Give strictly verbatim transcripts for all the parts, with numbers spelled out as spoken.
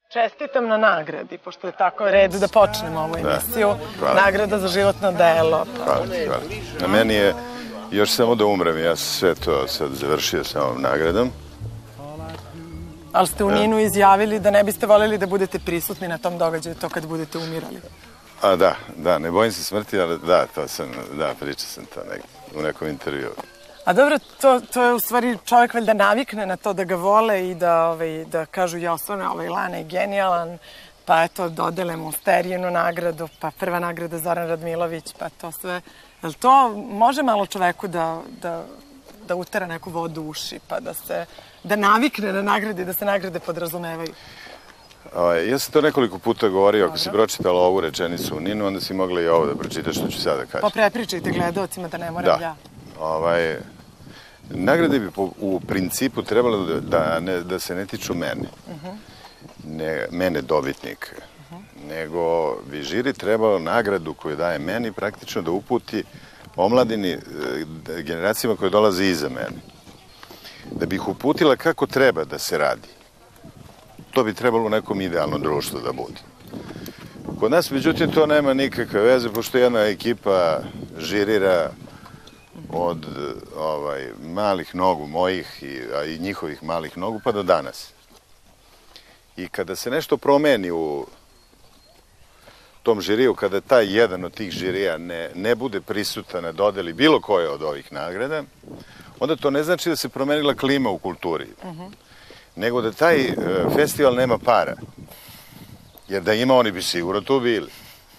Čestitam na nagradi, pošto je tako red da počnemo ovu emisiju. Nagrada za životno delo. Hvala, hvala. Na meni je još samo da umrem, ja sam sve to sad završio sa ovom nagradom. Ali ste u Ninu izjavili da ne biste voljeli da budete prisutni na tom događaju, to kad budete umirali. A da, da, ne bojim se smrti, ali da, to sam, da, pričao sam to u nekom intervju. A dobro, to, to je u stvari čovjek valjda navikne na to da ga vole i da, ovaj, da kažu ja osvane, ovaj Lana je genijalan, pa eto, dodele mu Sterijinu nagradu, pa prva nagrada Zoran Radmilović, pa to sve. Jel to može malo čoveku da, da, da utera neku vodu u uši, pa da se, da navikne na nagrade i da se nagrade podrazumevaju? O, ja sam to nekoliko puta govorio, ako si pročitala ovu rečenicu u Ninu, onda si mogla i ovo da pročitaš što ću sada kažem. Pa prepričajte gledalcima da ne moram ja. Da, ovaj... Nagrade bi po, u principu trebalo da, da, ne, da se ne tiču mene, uh-huh. ne, mene dobitnika, uh-huh. nego bi žiri trebalo nagradu koju daje meni praktično da uputi omladini, generacijama koje dolaze iza mene. Da bi ih uputila kako treba da se radi. To bi trebalo u nekom idealnom društvu da bude. Kod nas, međutim, to nema nikakve veze, pošto jedna ekipa žirira od ovaj, malih nogu mojih i, a i njihovih malih nogu pa do danas. I kada se nešto promeni u tom žiriju, kada taj jedan od tih žirija ne, ne bude prisutan na dodeli bilo koje od ovih nagrada, onda to ne znači da se promenila klima u kulturi, uh-huh. nego da taj e, festival nema para. Jer da ima, oni bi sigurno tu bili.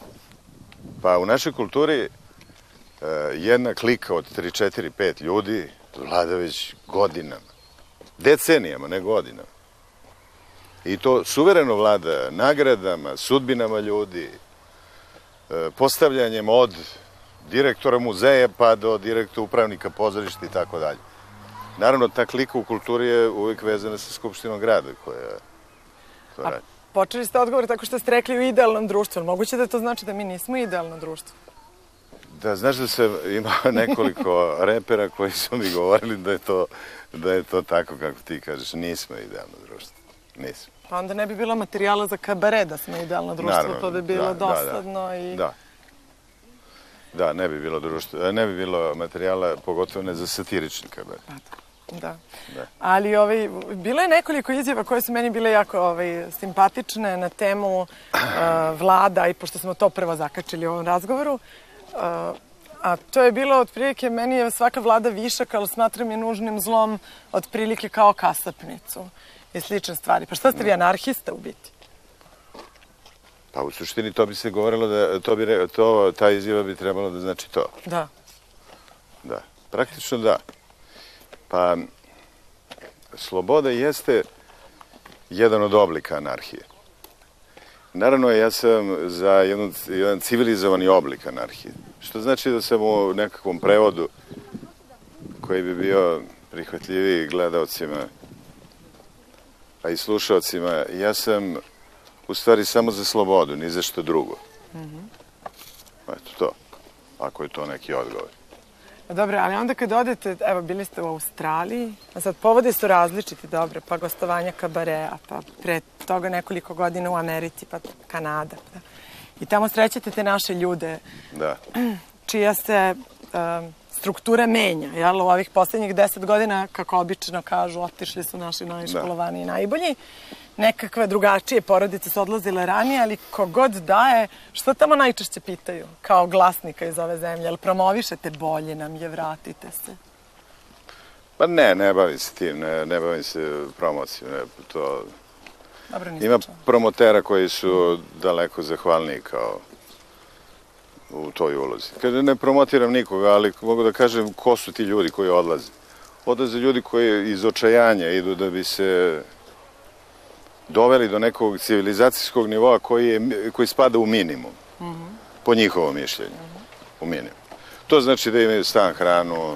Pa u našoj kulturi jedna klika od tri, četiri, pet ljudi vlada već godinama. Decenijama, ne godinama. I to suvereno vlada nagradama, sudbinama ljudi, postavljanjem od direktora muzeja pa do direktora upravnika pozorišta i tako dalje. Naravno, ta klika u kulturi je uvijek vezana sa Skupštinom grada koja to radi. A počeli ste odgovor tako što ste rekli u idealnom društvu. Moguće da to znači da mi nismo idealno društvo? Da, znaš da se ima nekoliko repera koji su mi govorili da je to, da je to tako kako ti kažeš. Nismo idealno društvo. Nismo. Pa onda ne bi bilo materijala za kabare da smo idealno društvo, naravno, pa bi bilo da, dosadno da, da. i... Da. Da, ne bi bilo društvo, ne bi bilo materijala, pogotovo ne za satirični kabaret. Da. Da. Ali ovaj, bilo je nekoliko izjava koje su meni bile jako ovaj, simpatične na temu uh, vlada i pošto smo to prvo zakačili u ovom razgovoru. Uh, a to je bilo otprilike, meni je svaka vlada višak, ali smatram je nužnim zlom otprilike kao kasapnicu i slične stvari. Pa šta ste vi anarhista u biti? Pa u suštini to bi se govorilo da to bi, to, ta izjava bi trebalo da znači to. Da. Da, praktično da. Pa sloboda jeste jedan od oblika anarhije. Naravno, ja sam za jedan, jedan civilizovani oblik anarhije. Što znači da sam u nekakvom prevodu koji bi bio prihvatljiviji gledalcima, a i slušalcima, ja sam u stvari samo za slobodu, ni za što drugo. Mm-hmm. Eto to, ako je to neki odgovor. Dobro, ali onda kad odete, evo, bili ste u Australiji, a sad povodi su različiti, dobro, pa gostovanja kabarea, pa pre toga nekoliko godina u Americi, pa Kanada. Da. I tamo srećete te naše ljude, da. čija se um, struktura menja, jel? U ovih poslednjih deset godina, kako obično kažu, otišli su naši najškolovani i najbolji. Nekakve drugačije porodice su odlazile ranije, ali kogod daje, što tamo najčešće pitaju kao glasnika iz ove zemlje? Jel promovišete bolje nam je, vratite se? Pa ne, ne bavim se tim, ne, ne bavim se promocijom. Ne, to... Dobro, ima promotera koji su daleko zahvalniji kao u toj ulozi. Kaže, ne promotiram nikoga, ali mogu da kažem ko su ti ljudi koji odlaze. Odlaze ljudi koji iz očajanja idu da bi se doveli do nekog civilizacijskog nivoa koji, je, koji spada u minimum, mm-hmm. po njihovom mišljenju, mm-hmm. u minimum. To znači da imaju stan, hranu,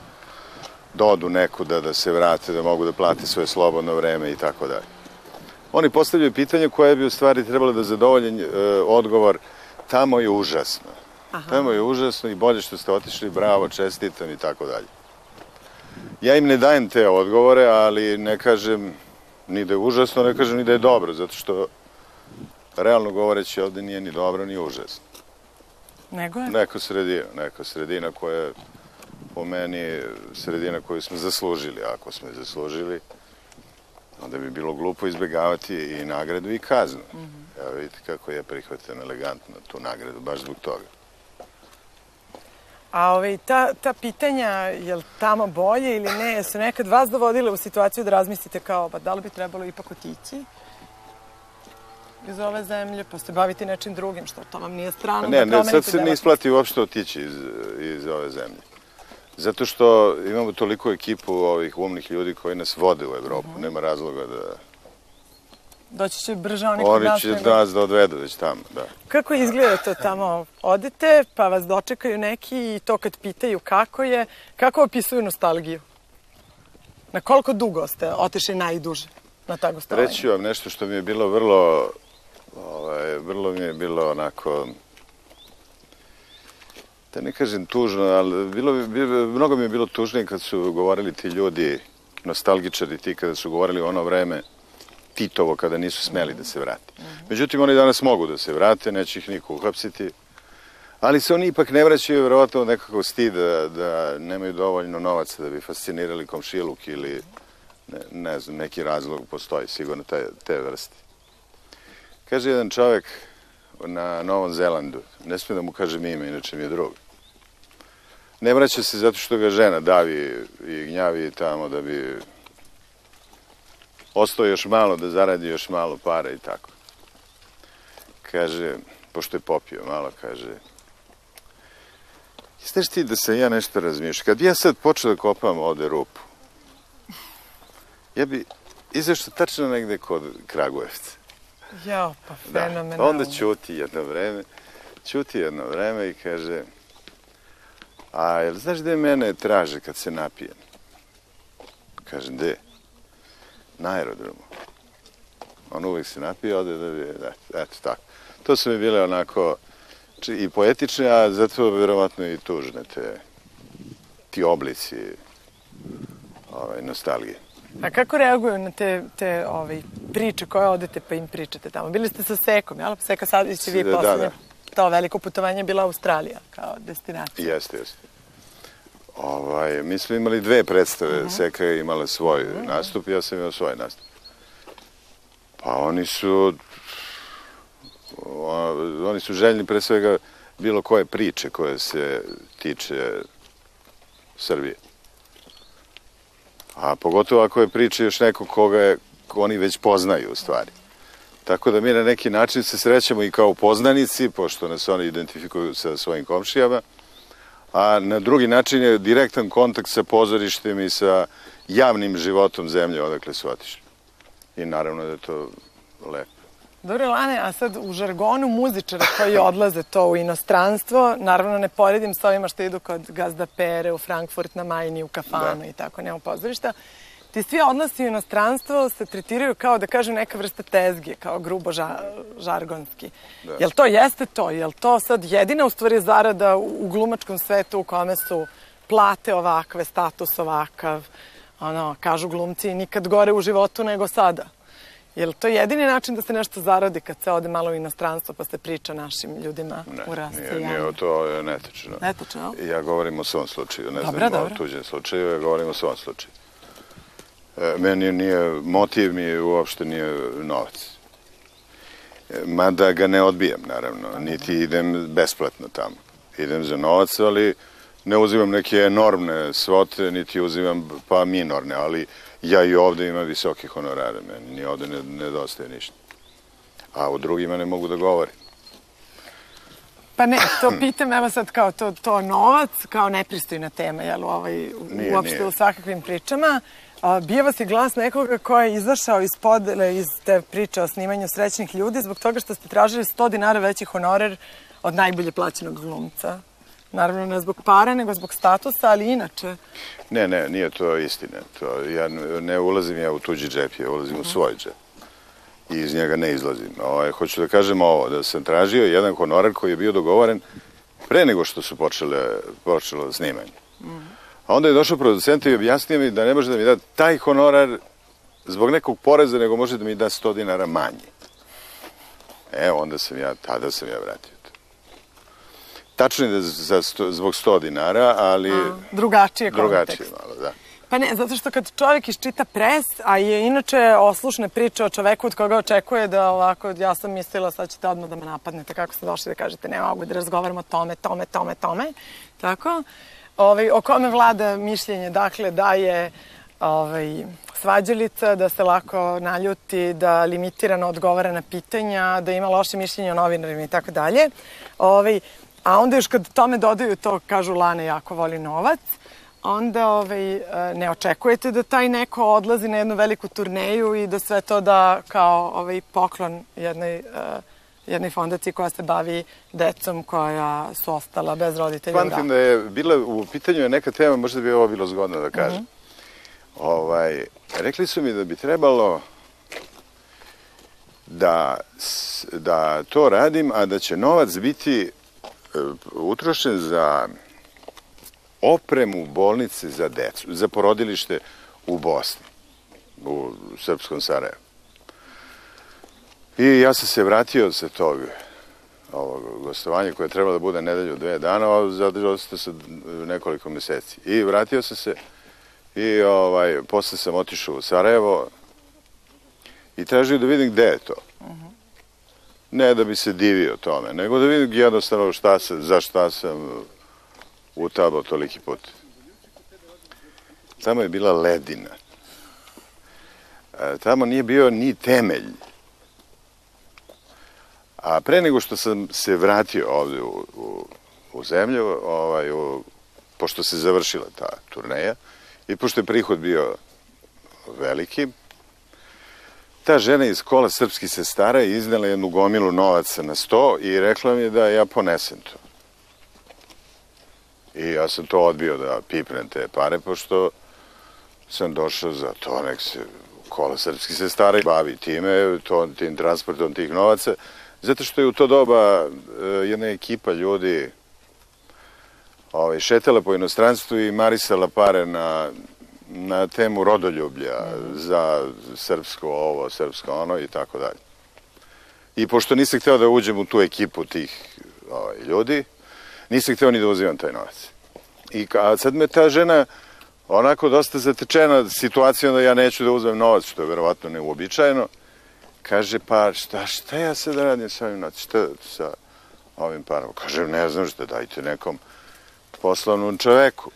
da odu nekuda, da se vrate, da mogu da plate svoje slobodno vreme i tako dalje. Oni postavljaju pitanje koje bi u stvari trebalo da zadovolje e, odgovor tamo je užasno. Aha. Tamo je užasno i bolje što ste otišli, bravo, čestitam i tako dalje. Ja im ne dajem te odgovore, ali ne kažem Ni da je užasno, ne kažem ni da je dobro, zato što realno govoreći ovde nije ni dobro, ni užasno. Nego je? Neka sredina, neka sredina koja je po meni sredina koju smo zaslužili. Ako smo je zaslužili, onda bi bilo glupo izbjegavati i nagradu i kaznu. Evo vidite kako je prihvatan elegantno tu nagradu, baš zbog toga. A ovaj, ta, ta pitanja, je li tamo bolje ili ne, su nekad vas dovodile u situaciju da razmislite kao, pa da li bi trebalo ipak otići iz ove zemlje, pa se baviti nečim drugim, što to vam nije strano? Ne, ne, sad se ne isplati uopšte otići iz, iz ove zemlje. Zato što imamo toliko ekipu ovih umnih ljudi koji nas vode u Evropu. Uh-huh. Nema razloga da... Doći će brže oni kod nas. Oni će nego... nas da odvedu već tamo, da. Kako izgleda to tamo? Odete, pa vas dočekaju neki i to kad pitaju kako je, kako opisuju nostalgiju? Na koliko dugo ste otišli najduže na ta gostovanja? Reći vam nešto što mi je bilo vrlo, ovaj, vrlo mi je bilo onako... Da ne kažem tužno, ali bilo, bilo, mnogo mi je bilo tužnije kad su govorili ti ljudi, nostalgičari ti, kada su govorili o ono vreme Titovo, kada nisu smeli da se vrate. Međutim, oni danas mogu da se vrate, neće ih niko uhapsiti, ali se oni ipak ne vraćaju verovatno od nekakvog stida da nemaju dovoljno novaca da bi fascinirali komšiluk ili ne, ne znam, neki razlog postoji, sigurno te, te vrste. Kaže jedan čovek na Novom Zelandu, ne smijem da mu kažem ime, inače mi je drug. Ne vraća se zato što ga žena davi i gnjavi tamo da bi ostao još malo, da zaradi još malo para i tako. Kaže, pošto je popio malo, kaže, znaš ti da sam ja nešto razmišljao, kad ja sad počeo da kopam ovde rupu, ja bi izašao tačno negde kod Kragujevca. Jao, pa fenomenalno. Da, onda ćuti jedno vreme, ćuti jedno vreme i kaže, a jel znaš gde mene traže kad se napijem? Kažem, gde? Na aerodromu. On uvijek se napije, ode da bi, eto tako. To su mi bile onako i poetične, a zato verovatno i tužne te, ti oblici ovaj, nostalgije. A kako reaguju na te, te ovaj, priče koje odete pa im pričate tamo? Bili ste sa Sekom, jel? Seka Savić i vi da, poslednje. Da, da. To veliko putovanje je bila Australija kao destinacija. Jeste, jeste. Ovaj, mi smo imali dve predstave. Uh-huh. Seka je imala svoj uh-huh. nastup, ja sam imao svoj nastup. Pa oni su... Oni su željni pre svega bilo koje priče koje se tiče Srbije. A pogotovo ako je priča još neko koga je, ko oni već poznaju u stvari. Tako da mi na neki način se srećemo i kao poznanici, pošto nas oni identifikuju sa svojim komšijama, a na drugi način je direktan kontakt sa pozorištem i sa javnim životom zemlje odakle su otišli. I naravno da je to lepo. Dobro, Lane, a sad u žargonu muzičara koji odlaze to u inostranstvo, naravno ne poredim s ovima što idu kod Gazda Pere u Frankfurt na Majni, u kafanu i tako, nema pozorišta. Ti svi odnosi u inostranstvo se tretiraju kao, da kažem, neka vrsta tezge, kao grubo žargonski. Jel to jeste to? Jel to sad jedina u stvari zarada u glumačkom svetu u kome su plate ovakve, status ovakav, ono, kažu glumci, nikad gore u životu nego sada? Je li to jedini način da se nešto zaradi kad se ode malo u inostranstvo pa se priča našim ljudima u rascijanu? Ne, nije, to je netačno. Netačno? Ja govorim o svom slučaju, ne znam o tuđem slučaju, ja govorim o svom slučaju. Meni nije, motiv mi uopšte nije novac. Mada ga ne odbijam, naravno, niti idem besplatno tamo. Idem za novac, ali ne uzimam neke enormne svote, niti uzimam pa minorne, ali ja i ovde imam visoki honorare, meni ni ovde ne nedostaje ništa. A u drugima ne mogu da govorim. Pa ne, to pitam, evo sad kao to, to novac, kao nepristojna tema, jel, ovaj, nije, uopšte nije. U svakakvim pričama. A, bio vas je glas nekoga ko je izašao iz podele, iz te priče o snimanju srećnih ljudi, zbog toga što ste tražili sto dinara veći honorar od najbolje plaćenog glumca. Naravno, ne zbog para, nego zbog statusa, ali inače. Ne, ne, nije to istina. To, ja ne ulazim ja u tuđi džep, ja ulazim uh-huh. u svoj džep. I iz njega ne izlazim. O, hoću da kažem ovo, da sam tražio jedan honorar koji je bio dogovoren pre nego što su počele, počelo snimanje. Uh-huh. A onda je došao producent i objasnio mi da ne može da mi da taj honorar zbog nekog poreza, nego može da mi da sto dinara manje. E, onda sam ja, tada sam ja vratio to. Tačno je da za sto, zbog sto dinara, ali... A, drugačije kontekst. Drugačije malo, da. Pa ne, zato što kad čovjek iščita pres, a je inače oslušne priče o čoveku od koga očekuje da ovako, ja sam mislila sad ćete odmah da me napadnete, kako ste došli da kažete ne mogu da razgovaramo o tome, tome, tome, tome, tako? Ovaj, o kome vlada mišljenje, dakle, da je ovaj, svađalica, da se lako naljuti, da limitirano odgovara na pitanja, da ima loše mišljenje o novinarima i tako dalje. Ovaj, a onda još kad tome dodaju to, kažu Lana jako voli novac, onda ovaj, ne očekujete da taj neko odlazi na jednu veliku turneju i da sve to da kao ovaj, poklon jednoj, jednoj fondaciji koja se bavi decom koja su ostala bez roditelja. Pamtim da je bila u pitanju neka tema, možda bi ovo bilo zgodno da kažem. Mm-hmm. ovaj, rekli su mi da bi trebalo da, da to radim, a da će novac biti utrošen za opremu bolnice za decu, za porodilište u Bosni, u srpskom Sarajevu. I ja sam se vratio sa tog ovog gostovanja koje je trebalo da bude nedelju, dve dana, a zadržao sam se nekoliko meseci. I vratio sam se i ovaj, posle sam otišao u Sarajevo i tražio da vidim gde je to. Ne da bi se divio tome, nego da vidim jednostavno šta sam, za šta sam utabao toliki put. Tamo je bila ledina. Tamo nije bio ni temelj. A pre nego što sam se vratio ovde u, u, u zemlju, ovaj, u, pošto se završila ta turneja i pošto je prihod bio veliki, ta žena iz kola srpskih sestara je iznela jednu gomilu novaca na sto i rekla mi da ja ponesem to. I ja sam to odbio da pipnem te pare, pošto sam došao za to, nek se kola srpskih sestara i bavi time, to, tim transportom tih novaca, zato što je u to doba jedna ekipa ljudi ovaj, šetala po inostranstvu i marisala pare na, na temu rodoljublja, za srpsko ovo, srpsko ono i tako dalje. I pošto nisam hteo da uđem u tu ekipu tih ovaj, ljudi, nisam hteo ni da uzimam taj novac. I a sad me ta žena onako dosta zatečena situacijom da ja neću da uzmem novac, što je verovatno neuobičajeno, kaže, pa šta, šta ja sad radim sa ovim novcem, šta sa ovim parama? Kažem, ne znam šta, dajte nekom poslovnom čoveku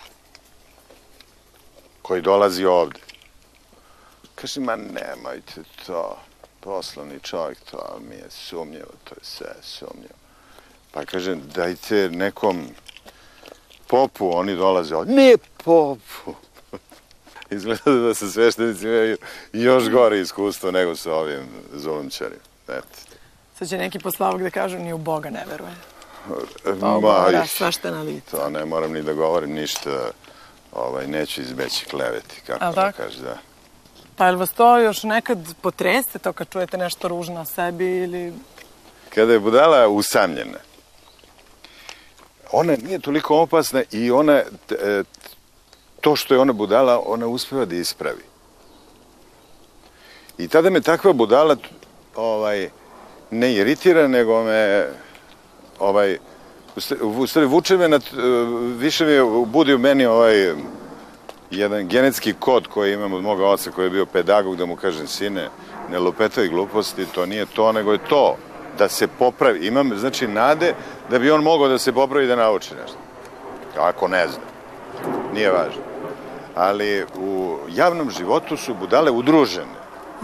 koji dolazi ovde. Kaže, ma nemojte to, poslovni čovjek, to mi je sumnjivo, to je sve sumnjivo. Pa kažem, dajte nekom popu, oni dolaze ovde. Ne popu! Izgleda da sa sveštenicima imaju još gore iskustvo nego sa ovim zulumčarima. Sad će neki poslavog da kažu, ni u Boga ne veruje. To govora sveštena lica. To ne moram ni da govorim ništa, ovaj, neću izbeći kleveti, kako da kaže, da. Pa je li vas to još nekad potreste, to kad čujete nešto ružno o sebi ili... Kada je budala usamljena, ona nije toliko opasna i ona, to što je ona budala, ona uspeva da ispravi. I tada me takva budala ovaj, ne iritira, nego me ovaj, u stvari vuče me, nad, više mi budi u meni ovaj jedan genetski kod koji imam od moga oca koji je bio pedagog, da mu kažem, sine, ne lupetaj gluposti, to nije to, nego je to. Da se popravi. Imam, znači, nade da bi on mogao da se popravi i da nauči nešto. Ako ne zna. Nije važno. Ali u javnom životu su budale udružene.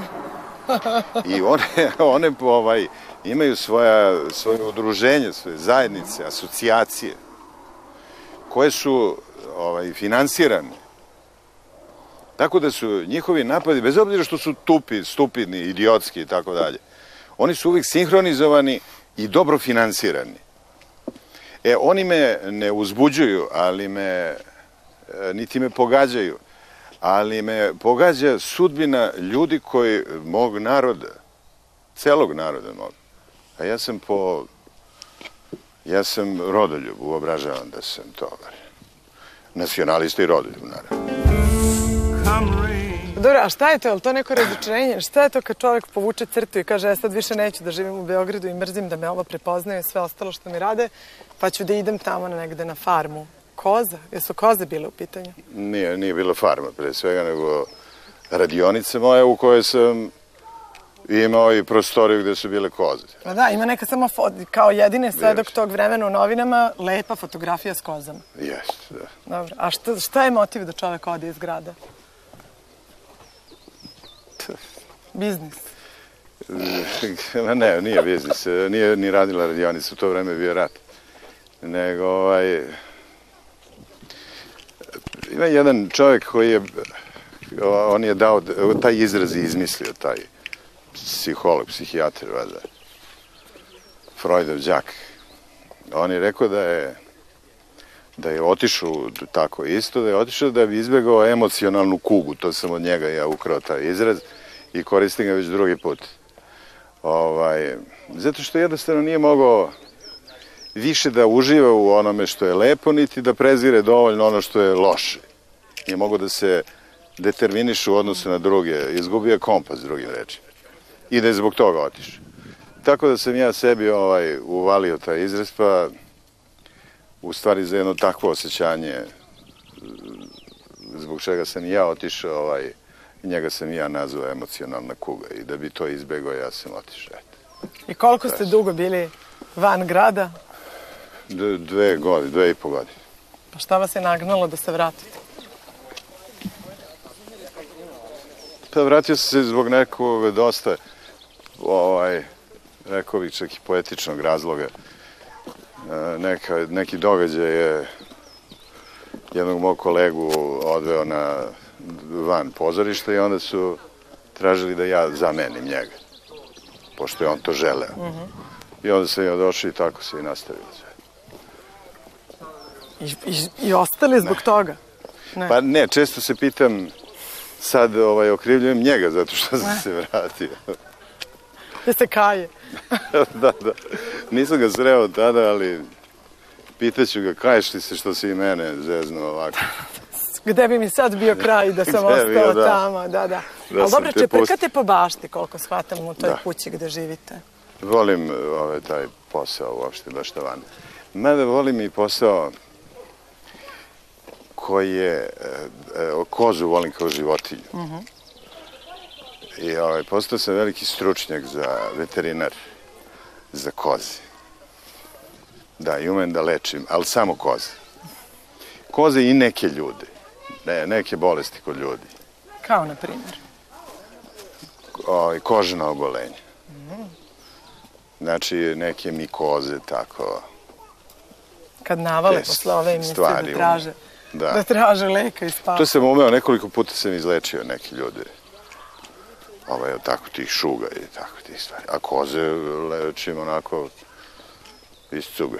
I one, one ovaj, imaju svoja, svoje udruženje, svoje zajednice, asocijacije, koje su ovaj, finansirane. Tako da su njihovi napadi, bez obzira što su tupi, stupidni, idiotski i tako dalje, oni su uvijek sinhronizovani i dobro finansirani. E, oni me ne uzbuđuju, ali me, niti me pogađaju, ali me pogađa sudbina ljudi koji, mog naroda, celog naroda mog. A ja sam po, ja sam rodoljub, uobražavam da sam to, nacionalista i rodoljub, naravno. Dobro, a šta je to? Je li to neko razočarenje? Šta je to kad čovjek povuče crtu i kaže, ja sad više neću da živim u Beogradu i mrzim da me ovo prepoznaju i sve ostalo što mi rade, pa ću da idem tamo negde na farmu. Koza? Jesu koze bile u pitanju? Nije, nije bila farma, pre svega, nego radionica moja u kojoj sam imao i prostoriju gde su bile koze. Pa da, ima neka samo, kao jedine svedok tog vremena u novinama, lepa fotografija s kozama. Jeste, da. Dobro, a šta, šta je motiv da čovek ode iz grada? Biznis. Ne, nije biznis. Nije ni radila radionica, u to vreme je bio rat. Nego, ovaj... Ima jedan čovjek koji je... On je dao... Taj izraz je izmislio, taj psiholog, psihijatar, valjda. Freudov đak. On je rekao da je... da je otišao tako isto, da je otišao da bi izbjegao emocionalnu kugu. To sam od njega ja ukrao taj izraz i koristim ga već drugi put. Ovaj, zato što jednostavno nije mogao više da uživa u onome što je lepo, niti da prezire dovoljno ono što je loše. Nije mogao da se determiniše u odnosu na druge, izgubio je kompas, drugim rečima. I da je zbog toga otišao. Tako da sam ja sebi ovaj, uvalio taj izraz, pa u stvari za jedno takvo osjećanje zbog čega sam ja otišao, ovaj, njega sam ja nazvao emocionalna kuga i da bi to izbegao ja sam otišao. I koliko ste dugo bili van grada? Dve godine, dve i po godine. Pa šta vas je nagnalo da se vratite? Pa vratio sam se zbog nekog dosta, ovaj, rekao bih čak i poetičnog razloga. Neka, neki događaj je jednog mog kolegu odveo na van pozorišta i onda su tražili da ja zamenim njega, pošto je on to želeo. Uh-huh. I onda sam ja došao i tako se i nastavilo sve. I, i, i ostali zbog ne. toga? Ne. Pa ne, često se pitam, sad ovaj, okrivljujem njega zato što sam ne. se vratio. Da se kaje. Da, da. Nisam ga sreo tada, ali pitaću ga, kaješ li se što si i mene zeznuo ovako? Gde bi mi sad bio kraj da sam ostao bio, da. tamo, da, da. da ali dobro, čeprkate po bašti, koliko shvatam u toj da. kući gde živite. Volim ovaj, taj posao uopšte, baš to van. Mada volim i posao koji je, e, kozu volim kao životinju. Uh-huh. I ovaj, postao sam veliki stručnjak za veterinar, za koze. Da, i umem da lečim, ali samo koze. Koze i neke ljude. Ne, neke bolesti kod ljudi. Kao, na primjer? O, kožna obolenja. Mm. Znači, neke mikoze, tako... Kad navale posle ove emisije da traže, da. da traže leka i spava. To sam umeo, nekoliko puta sam izlečio neke ljude. Ovaj, tako tih šuga i tako tih stvari. A koze lečim onako iz cuga.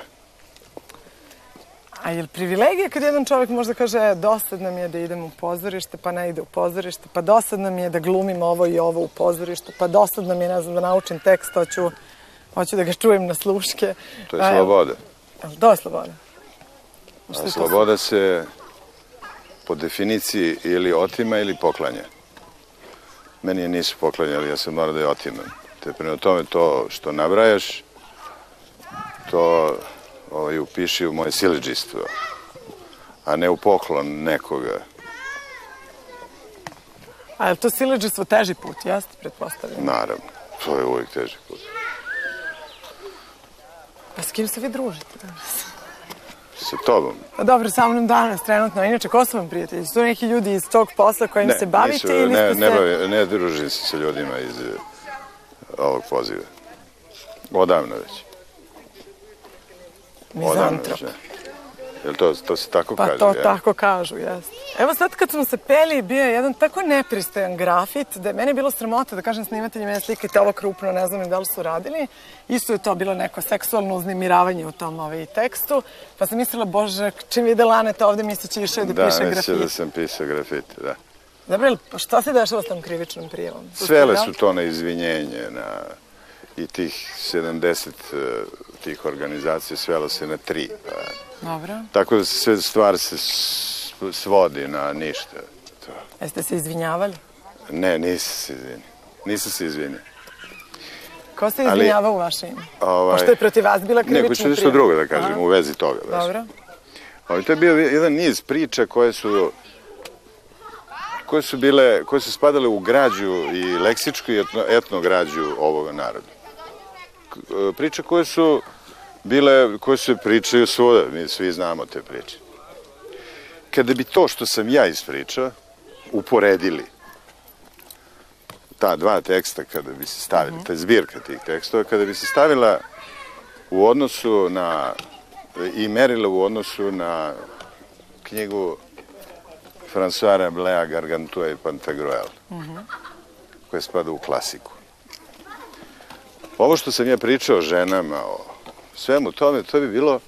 A je li privilegija kad jedan čovjek možda kaže e, dosadno mi je da idem u pozorište, pa ne ide u pozorište, pa dosadno mi je da glumim ovo i ovo u pozorištu, pa dosadno mi je, ne znam, da naučim tekst, hoću, hoću da ga čujem na sluške. To je sloboda. To je sloboda. A sloboda se po definiciji ili otima ili poklanja. Meni je nisu poklanjali, ja sam morao da je otimam. Te prema tome to što nabrajaš, to ovaj, upiši u moje siledžijstvo, a ne u poklon nekoga. A je li to siledžijstvo teži put, jeste, pretpostavljam? Naravno, to je uvijek teži put. Pa s kim se vi družite? Sa tobom. Pa dobro, sa mnom danas, trenutno. Inače, ko su vam prijatelji? Su to neki ljudi iz tog posla kojim ne, se bavite nisu, ili ne, ste ne, se... Ne, ne družim se sa ljudima iz ovog poziva. Odavno već. Mizantrop. Jel to, to se tako pa kaže? Pa to ja? tako kažu, jeste. Evo sad kad smo se peli, bio je jedan tako nepristojan grafit, da je meni bilo sramota da kažem snimatelji mene slikajte ovo krupno, ne znam da li su radili. Isto je to bilo neko seksualno uznemiravanje u tom ovaj, tekstu. Pa sam mislila, bože, čim videla Aneta ovde misleći išao da, da piše grafit. Da, misle da sam pisao grafit, da. Dobro, šta se dešava s tom krivičnom prijavom? Svele su to na izvinjenje, na... I tih sedamdeset tih organizacija svelo se na tri. Pa. Dobro. Tako da sve stvar se svodi na ništa. To. Jeste se izvinjavali? Ne, nisam se izvinio. Nisam se izvinio. Ko se izvinjava u vaše ime? Ovaj, Pošto je protiv vas bila krivična prijava. Ne, hoću nešto drugo da kažem u vezi toga. Dobro. Ovaj, to je bio jedan niz priča koje su koje su bile, koje su spadale u građu i leksičku i etno, etnograđu ovoga naroda. Priče koje su bile, koje se pričaju svuda, mi svi znamo te priče. Kada bi to što sam ja ispričao uporedili ta dva teksta, kada bi se stavili, ta zbirka tih tekstova, kada bi se stavila u odnosu na, i merila u odnosu na knjigu François Rabelais, Gargantua i Pantagruel, koja spada u klasiku. Ovo što sam ja pričao o ženama, o svemu tome, to bi bilo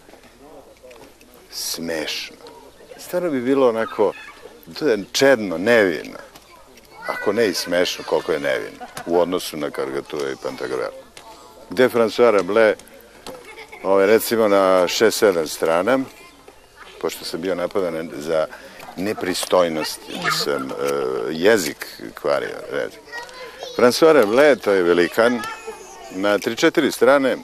smešno. Stvarno bi bilo onako čedno, nevino. Ako ne i smešno, koliko je nevino u odnosu na Gargantua i Pantagruel. Gde François Rabelais, ovaj, recimo na šest sedam strana, pošto sam bio napadan za nepristojnost, da sam uh, jezik kvario. Jezik. François Rabelais, to je velikan, na tri četiri strane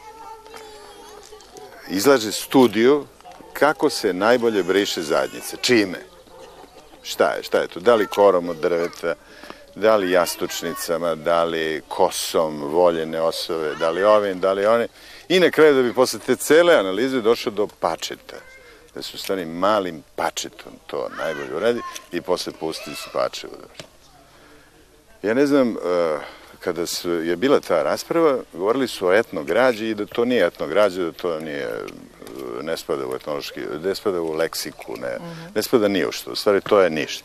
izlaže studiju kako se najbolje briše zadnjica. Čime? Šta je? Šta je to? Da li korom od drveta, da li jastučnicama, da li kosom voljene osobe, da li ovim, da li one. I na kraju da bi posle te cele analize došao do pačeta. Da su stvari malim pačetom to najbolje uradi i posle pusti su pačevu. Ja ne znam, kada su, je bila ta rasprava, govorili su o etnograđi i da to nije etnograđa, da to nije, ne spada u etnološki, ne spada u leksiku, ne, ne spada ni u što. U stvari to je ništa.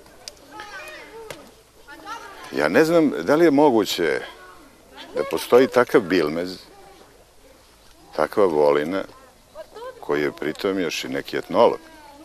Ja ne znam da li je moguće da postoji takav bilmez, takva volina, koji je pritom još i neki etnolog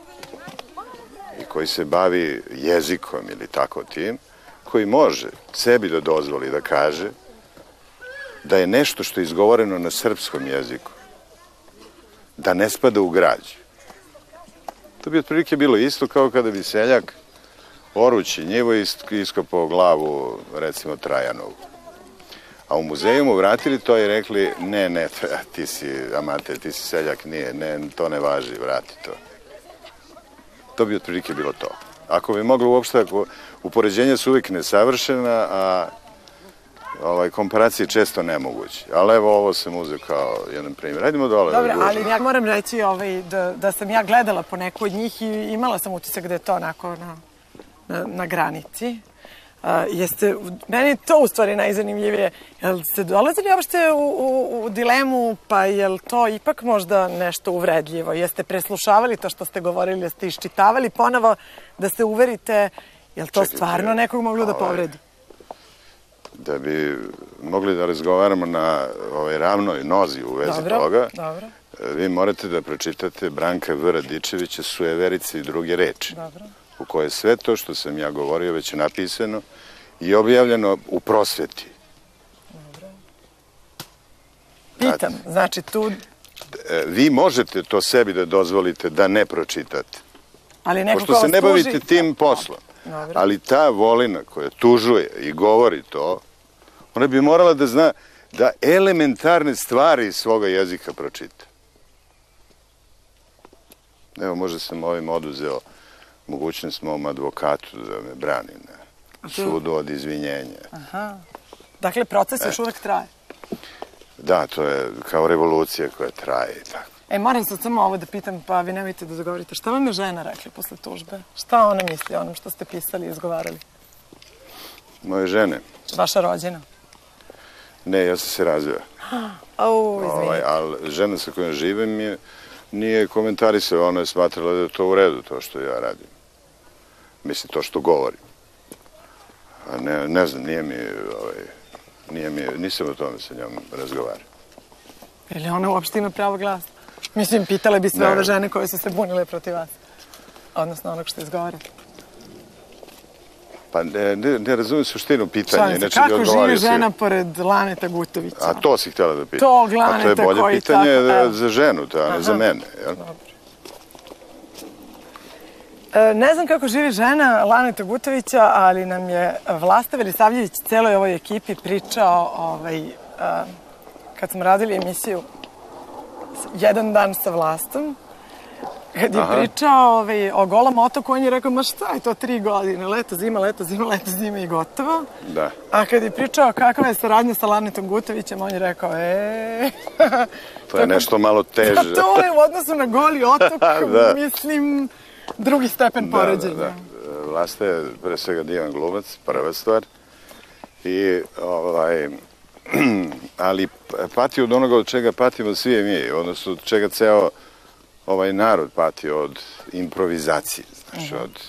i koji se bavi jezikom ili tako tim, koji može sebi da dozvoli da kaže da je nešto što je izgovoreno na srpskom jeziku, da ne spada u građu. To bi otprilike bilo isto kao kada bi seljak orući njivo iskopao glavu, recimo, Trajanovu. A u muzeju mu vratili to i rekli, ne, ne, ti si amater, ti si seljak, nije, ne, to ne važi, vrati to. To bi otprilike bilo to. Ako bi moglo uopšte, ako upoređenja su uvijek nesavršena, a ovaj, komparacije često nemoguće. Ali evo, ovo sam uzeo kao jedan primjer. Hajdemo dole. Dobro, ali ja moram reći ovaj, da, da sam ja gledala po neku od njih i imala sam utisak da je to onako na, na, na granici. Uh, jeste, meni je to u stvari najzanimljivije. Jel ste dolazili uopšte u, u, u dilemu, pa jel to ipak možda nešto uvredljivo? Jeste preslušavali to što ste govorili, jeste iščitavali ponovo da se uverite, jel to Čekajte, stvarno nekog moglo da povredi? Da bi mogli da razgovaramo na ovaj, ravnoj nozi u vezi dobro, toga, dobro. Vi morate da pročitate Branka V. Radičevića Sujeverice i druge reči. Dobro. U kojoj je sve to što sam ja govorio već napisano i objavljeno u prosveti. Dobro. Pitam, znači tu... Vi možete to sebi da dozvolite da ne pročitate. Ali neko pošto se ne tuži... bavite tim poslom. Dobro. Ali ta volina koja tužuje i govori to, ona bi morala da zna da elementarne stvari iz svoga jezika pročita. Evo, možda sam ovim oduzeo mogućnost mom advokatu da me brani na sudu od izvinjenja. Aha. Dakle, proces još uvek traje. Da, to je kao revolucija koja traje i tako. E, moram sad samo ovo da pitam, pa vi nemojte da zagovorite. Šta vam je žena rekla posle tužbe? Šta ona misli o onom što ste pisali i izgovarali? Moje žene? Vaša rođena? Ne, ja sam se razveo. Au, izvinite. Ali žena sa kojom živim je nije komentarisala, ona je smatrala da je to u redu, to što ja radim. Mislim, to što govorim. A ne, ne znam, nije mi, ovaj, nije mi, nisam o tome sa njom razgovarao. Ili ona uopšte ima pravo glasa? Mislim, pitale bi sve ne. Ove žene koje su se bunile protiv vas. Odnosno onog što izgovarate. Pa ne, ne, ne razumijem suštinu pitanja. Se, kako živi žena se... pored Laneta Gutovića? A to si htjela da pitam. Tog Laneta koji tako... A to je bolje pitanje tako, za ženu, to, a ne za mene. Jel? Dobro. Ne znam kako živi žena Laneta Gutovića, ali nam je Vlasta Velisavljević celoj ovoj ekipi pričao ovaj, kad smo radili emisiju Jedan dan sa Vlastom, kad je pričao ovaj, o Golom otoku, on je rekao, ma šta je to tri godine, leto, zima, leto, zima, leto, zima i gotovo. Da. A kad je pričao kakva je saradnja sa Lanetom Gutovićem, on je rekao, eee... To je nešto malo teže. Da, to je u odnosu na Goli otok, mislim, drugi stepen poređenja. Da, da, da. Vlasta je pre svega divan glumac, prva stvar. I, ovaj... ali pati od onoga od čega patimo svi mi, odnosno od čega ceo ovaj narod pati, od improvizacije, znaš, od,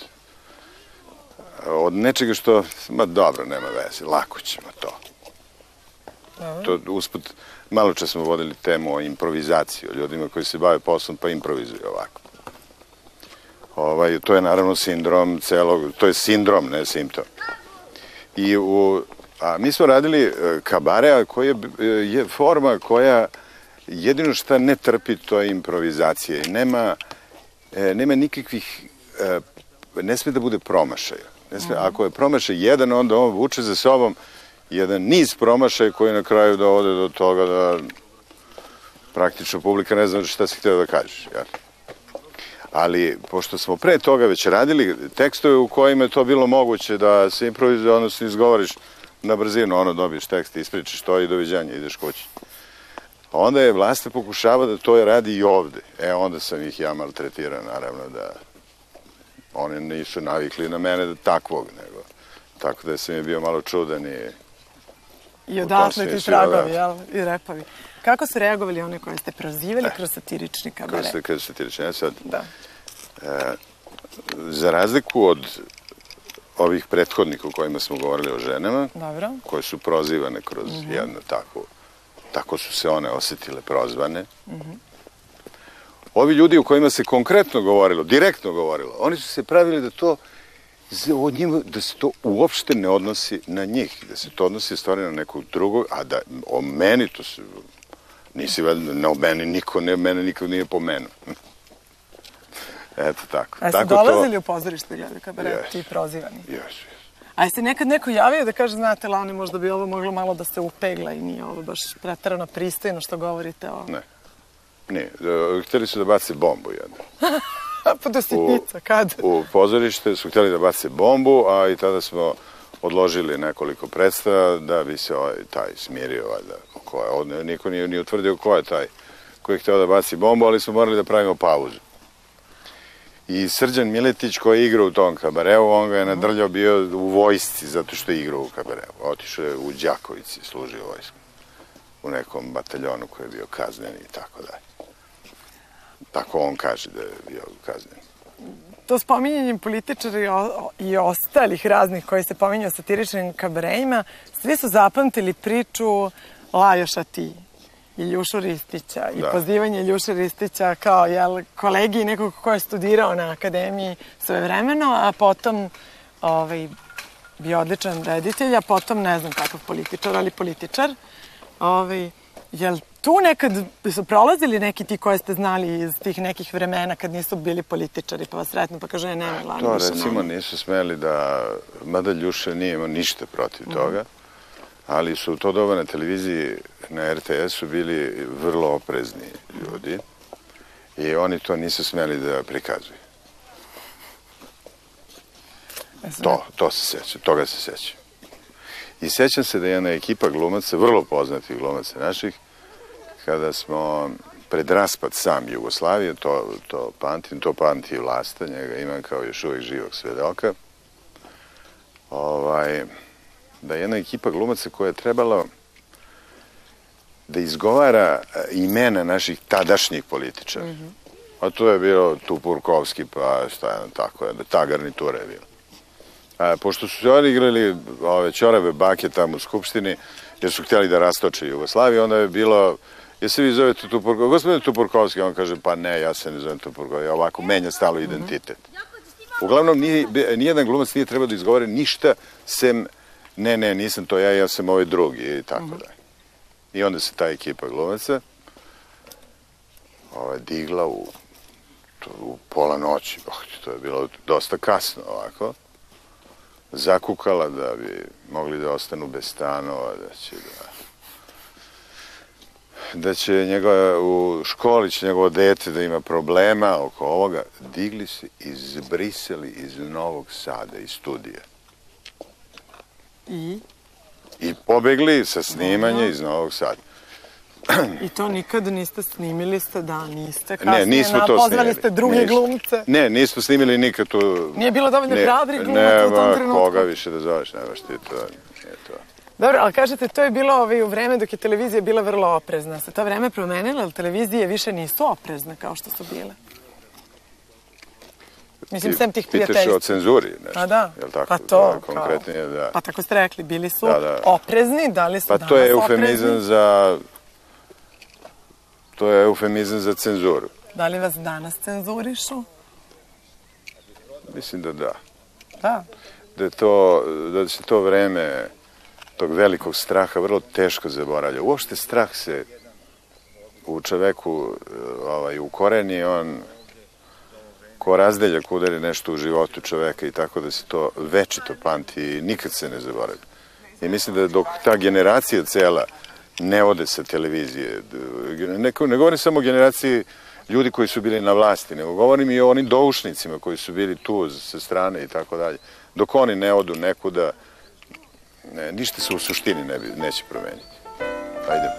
od nečega što, ma dobro, nema veze, lako ćemo to. To usput, malo čas smo vodili temu o improvizaciji, o ljudima koji se bave poslom pa improvizuju ovako. Ovaj, to je naravno sindrom celog, to je sindrom, ne simptom. I u, a mi smo radili kabarea koja je forma koja jedino šta ne trpi, to je improvizacija. Nema, nema nikakvih, ne sme da bude promašaja. Ne sme, ako je promašaj jedan, onda on vuče za sobom jedan niz promašaja koji na kraju dovode do toga da praktično publika ne zna šta si htio da kažeš. Jer? Ali, pošto smo pre toga već radili tekstove u kojima je to bilo moguće da se improvizuje, odnosno izgovoriš na brzinu, ono dobiješ tekst, ispričaš to i doviđanja, ideš kući. Onda je Vlasta pokušava da to radi i ovde. E, onda sam ih ja maltretirao, naravno, da oni nisu navikli na mene da takvog, nego tako da sam je bio malo čudan i... I odatle ti tragovi, jel? I repovi. Kako su reagovali one koje ste prozivali kroz satirični kabare? Kroz satirični, ja sad... Da. Za razliku od ovih prethodnika u kojima smo govorili o ženama, koje su prozivane kroz jedno takvo, tako su se one osetile prozvane. Ovi ljudi u kojima se konkretno govorilo, direktno govorilo, oni su se pravili da to da se to uopšte ne odnosi na njih, da se to odnosi stvari na nekog drugog, a da o meni to se, nisi na meni niko, ne, mene niko nije pomenuo. Eto tako. A jeste dolazili u pozorište gledali kabare, ti prozivani? Jesu, jesu. A jeste nekad neko javio da kaže, znate, Lane, možda bi ovo moglo malo da se upegla i nije ovo baš pretarano pristojno što govorite o... Ne, nije. Hteli su da bace bombu jednu. Pa do sitnica, kad? U pozorište su hteli da bace bombu, a i tada smo odložili nekoliko predstava da bi se ovaj, taj smirio, valjda. Niko nije ni utvrdio ko je taj koji je hteo da baci bombu, ali smo morali da pravimo pauzu. I Srđan Miletić koji je igrao u tom kabareu, on ga je nadrljao bio u vojsci zato što je igrao u kabareu. Otišao je u Đakovici, služio vojsku. U nekom bataljonu koji je bio kaznen i tako dalje. Tako on kaže da je bio kaznen. To spominjanjem političara i ostalih raznih koji se pominju o satiričnim kabareima, svi su zapamtili priču Lajoša ti. Iljušu Ristića i pozivanje Iljuše Ristića kao kolegi nekog ko je studirao na akademiji svojevremeno, a potom bio odličan reditelj, a potom ne znam kakav političar, ali političar. Jel tu nekad su prolazili neki ti koje ste znali iz tih nekih vremena kad nisu bili političari, pa vas sretno pa kaže ne, Lana. To recimo nisu smeli da, mada Ljuša nije imao ništa protiv toga, ali su u to doba na televiziji, na er te esu bili vrlo oprezni ljudi i oni to nisu smeli da prikazuju. To, to se seća, toga se seća. I sećam se da je jedna ekipa glumaca, vrlo poznatih glumaca naših, kada smo pred raspad sam Jugoslavije, to, to pamtim, to pamti i Vlasta, njega imam kao još uvijek živog svedoka, ovaj... da je jedna ekipa glumaca koja je trebala da izgovara imena naših tadašnjih političara. A to je bilo Tupurkovski, pa šta je tako, ta garnitura je bila. Pošto su se oni igrali ove ćorave bake tamo u Skupštini, jer su htjeli da rastoče Jugoslaviju, onda je bilo, jesi vi zovete Tupurkovski? Gospodin Tupurkovski, on kaže, pa ne, ja se ne zovem Tupurkovski, ovako menja stalo identitet. Uglavnom, nijedan glumac nije trebao da izgovore ništa sem ne, ne, nisam to ja, ja sam ovaj drugi i tako dalje. I onda se ta ekipa glumaca digla u u pola noći, to je bilo dosta kasno ovako, zakukala da bi mogli da ostanu bez stanova, da će da... da će njegova, u školi će njegovo dete da ima problema oko ovoga, digli se i izbrisali iz Novog Sada, iz studija. I? I pobegli sa snimanja iz Novog Sada. I to nikada niste snimili ste, da, niste kasnije, ne, nismo to snimili. Pozvali ste druge glumce. Ne, nismo snimili nikad tu... Nije bilo dovoljno hrabrih glumaca u tom trenutku? Nema koga više da zoveš, nemaš ti to, nije to. Dobro, ali kažete, to je bilo u vreme dok je televizija bila vrlo oprezna. Se to vreme promenilo, ali televizije više nisu oprezne kao što su bile? Mislim, sem tih prijateljstva. Pitaš o cenzuri nešto? Pa da, pa to. Konkretnije, da. Pa tako ste rekli, bili su oprezni, da li su danas oprezni? Pa to je eufemizam za... To je eufemizam za cenzuru. Da li vas danas cenzurišu? Mislim da da. Da? Da se to vreme tog velikog straha vrlo teško zaboravlja. Uopšte strah se u čoveku ukoreni, on ko razdeljak udari nešto u životu čoveka i tako da se to večito pamti i nikad se ne zaboravlja. I mislim da dok ta generacija cela ne ode sa televizije, ne govorim samo o generaciji ljudi koji su bili na vlasti, nego govorim i o onim doušnicima koji su bili tu sa strane i tako dalje. Dok oni ne odu nekuda, ništa se u suštini neće promeniti. Ajde.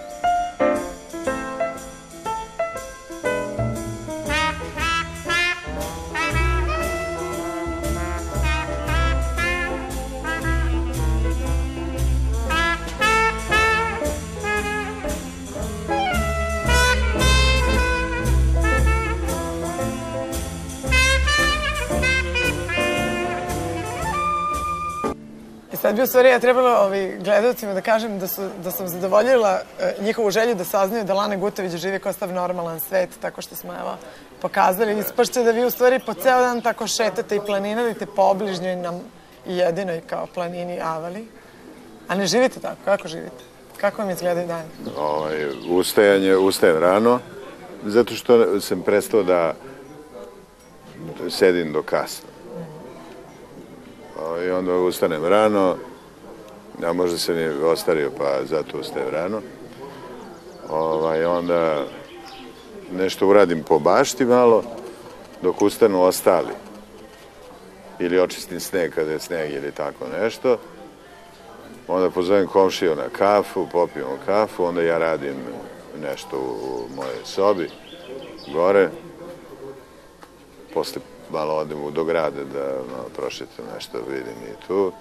Sad bi u stvari ja trebala gledalcima da kažem da sam zadovoljila njihovu želju da saznaju da Lana Gutović živi kao stav normalan svet, tako što smo evo pokazali. Ispašće da vi u stvari po ceo dan tako šetate i planinarite po obližnjoj nam i jedinoj kao planini Avali. A ne živite tako? Kako živite? Kako vam izgledaju dani? Ustajanje, ustajem rano, zato što sam prestao da sedim do kasno. I onda ustanem rano, a možda se nije ostario, pa zato ustajem rano. Onda nešto uradim po bašti malo, dok ustanu ostali. Ili očistim sneg kada je sneg ili tako nešto. Onda pozovem komšiju na kafu, popijemo kafu, onda ja radim nešto u mojoj sobi, gore. Posle malo odem do grada da prošetam nešto, vidim i tu.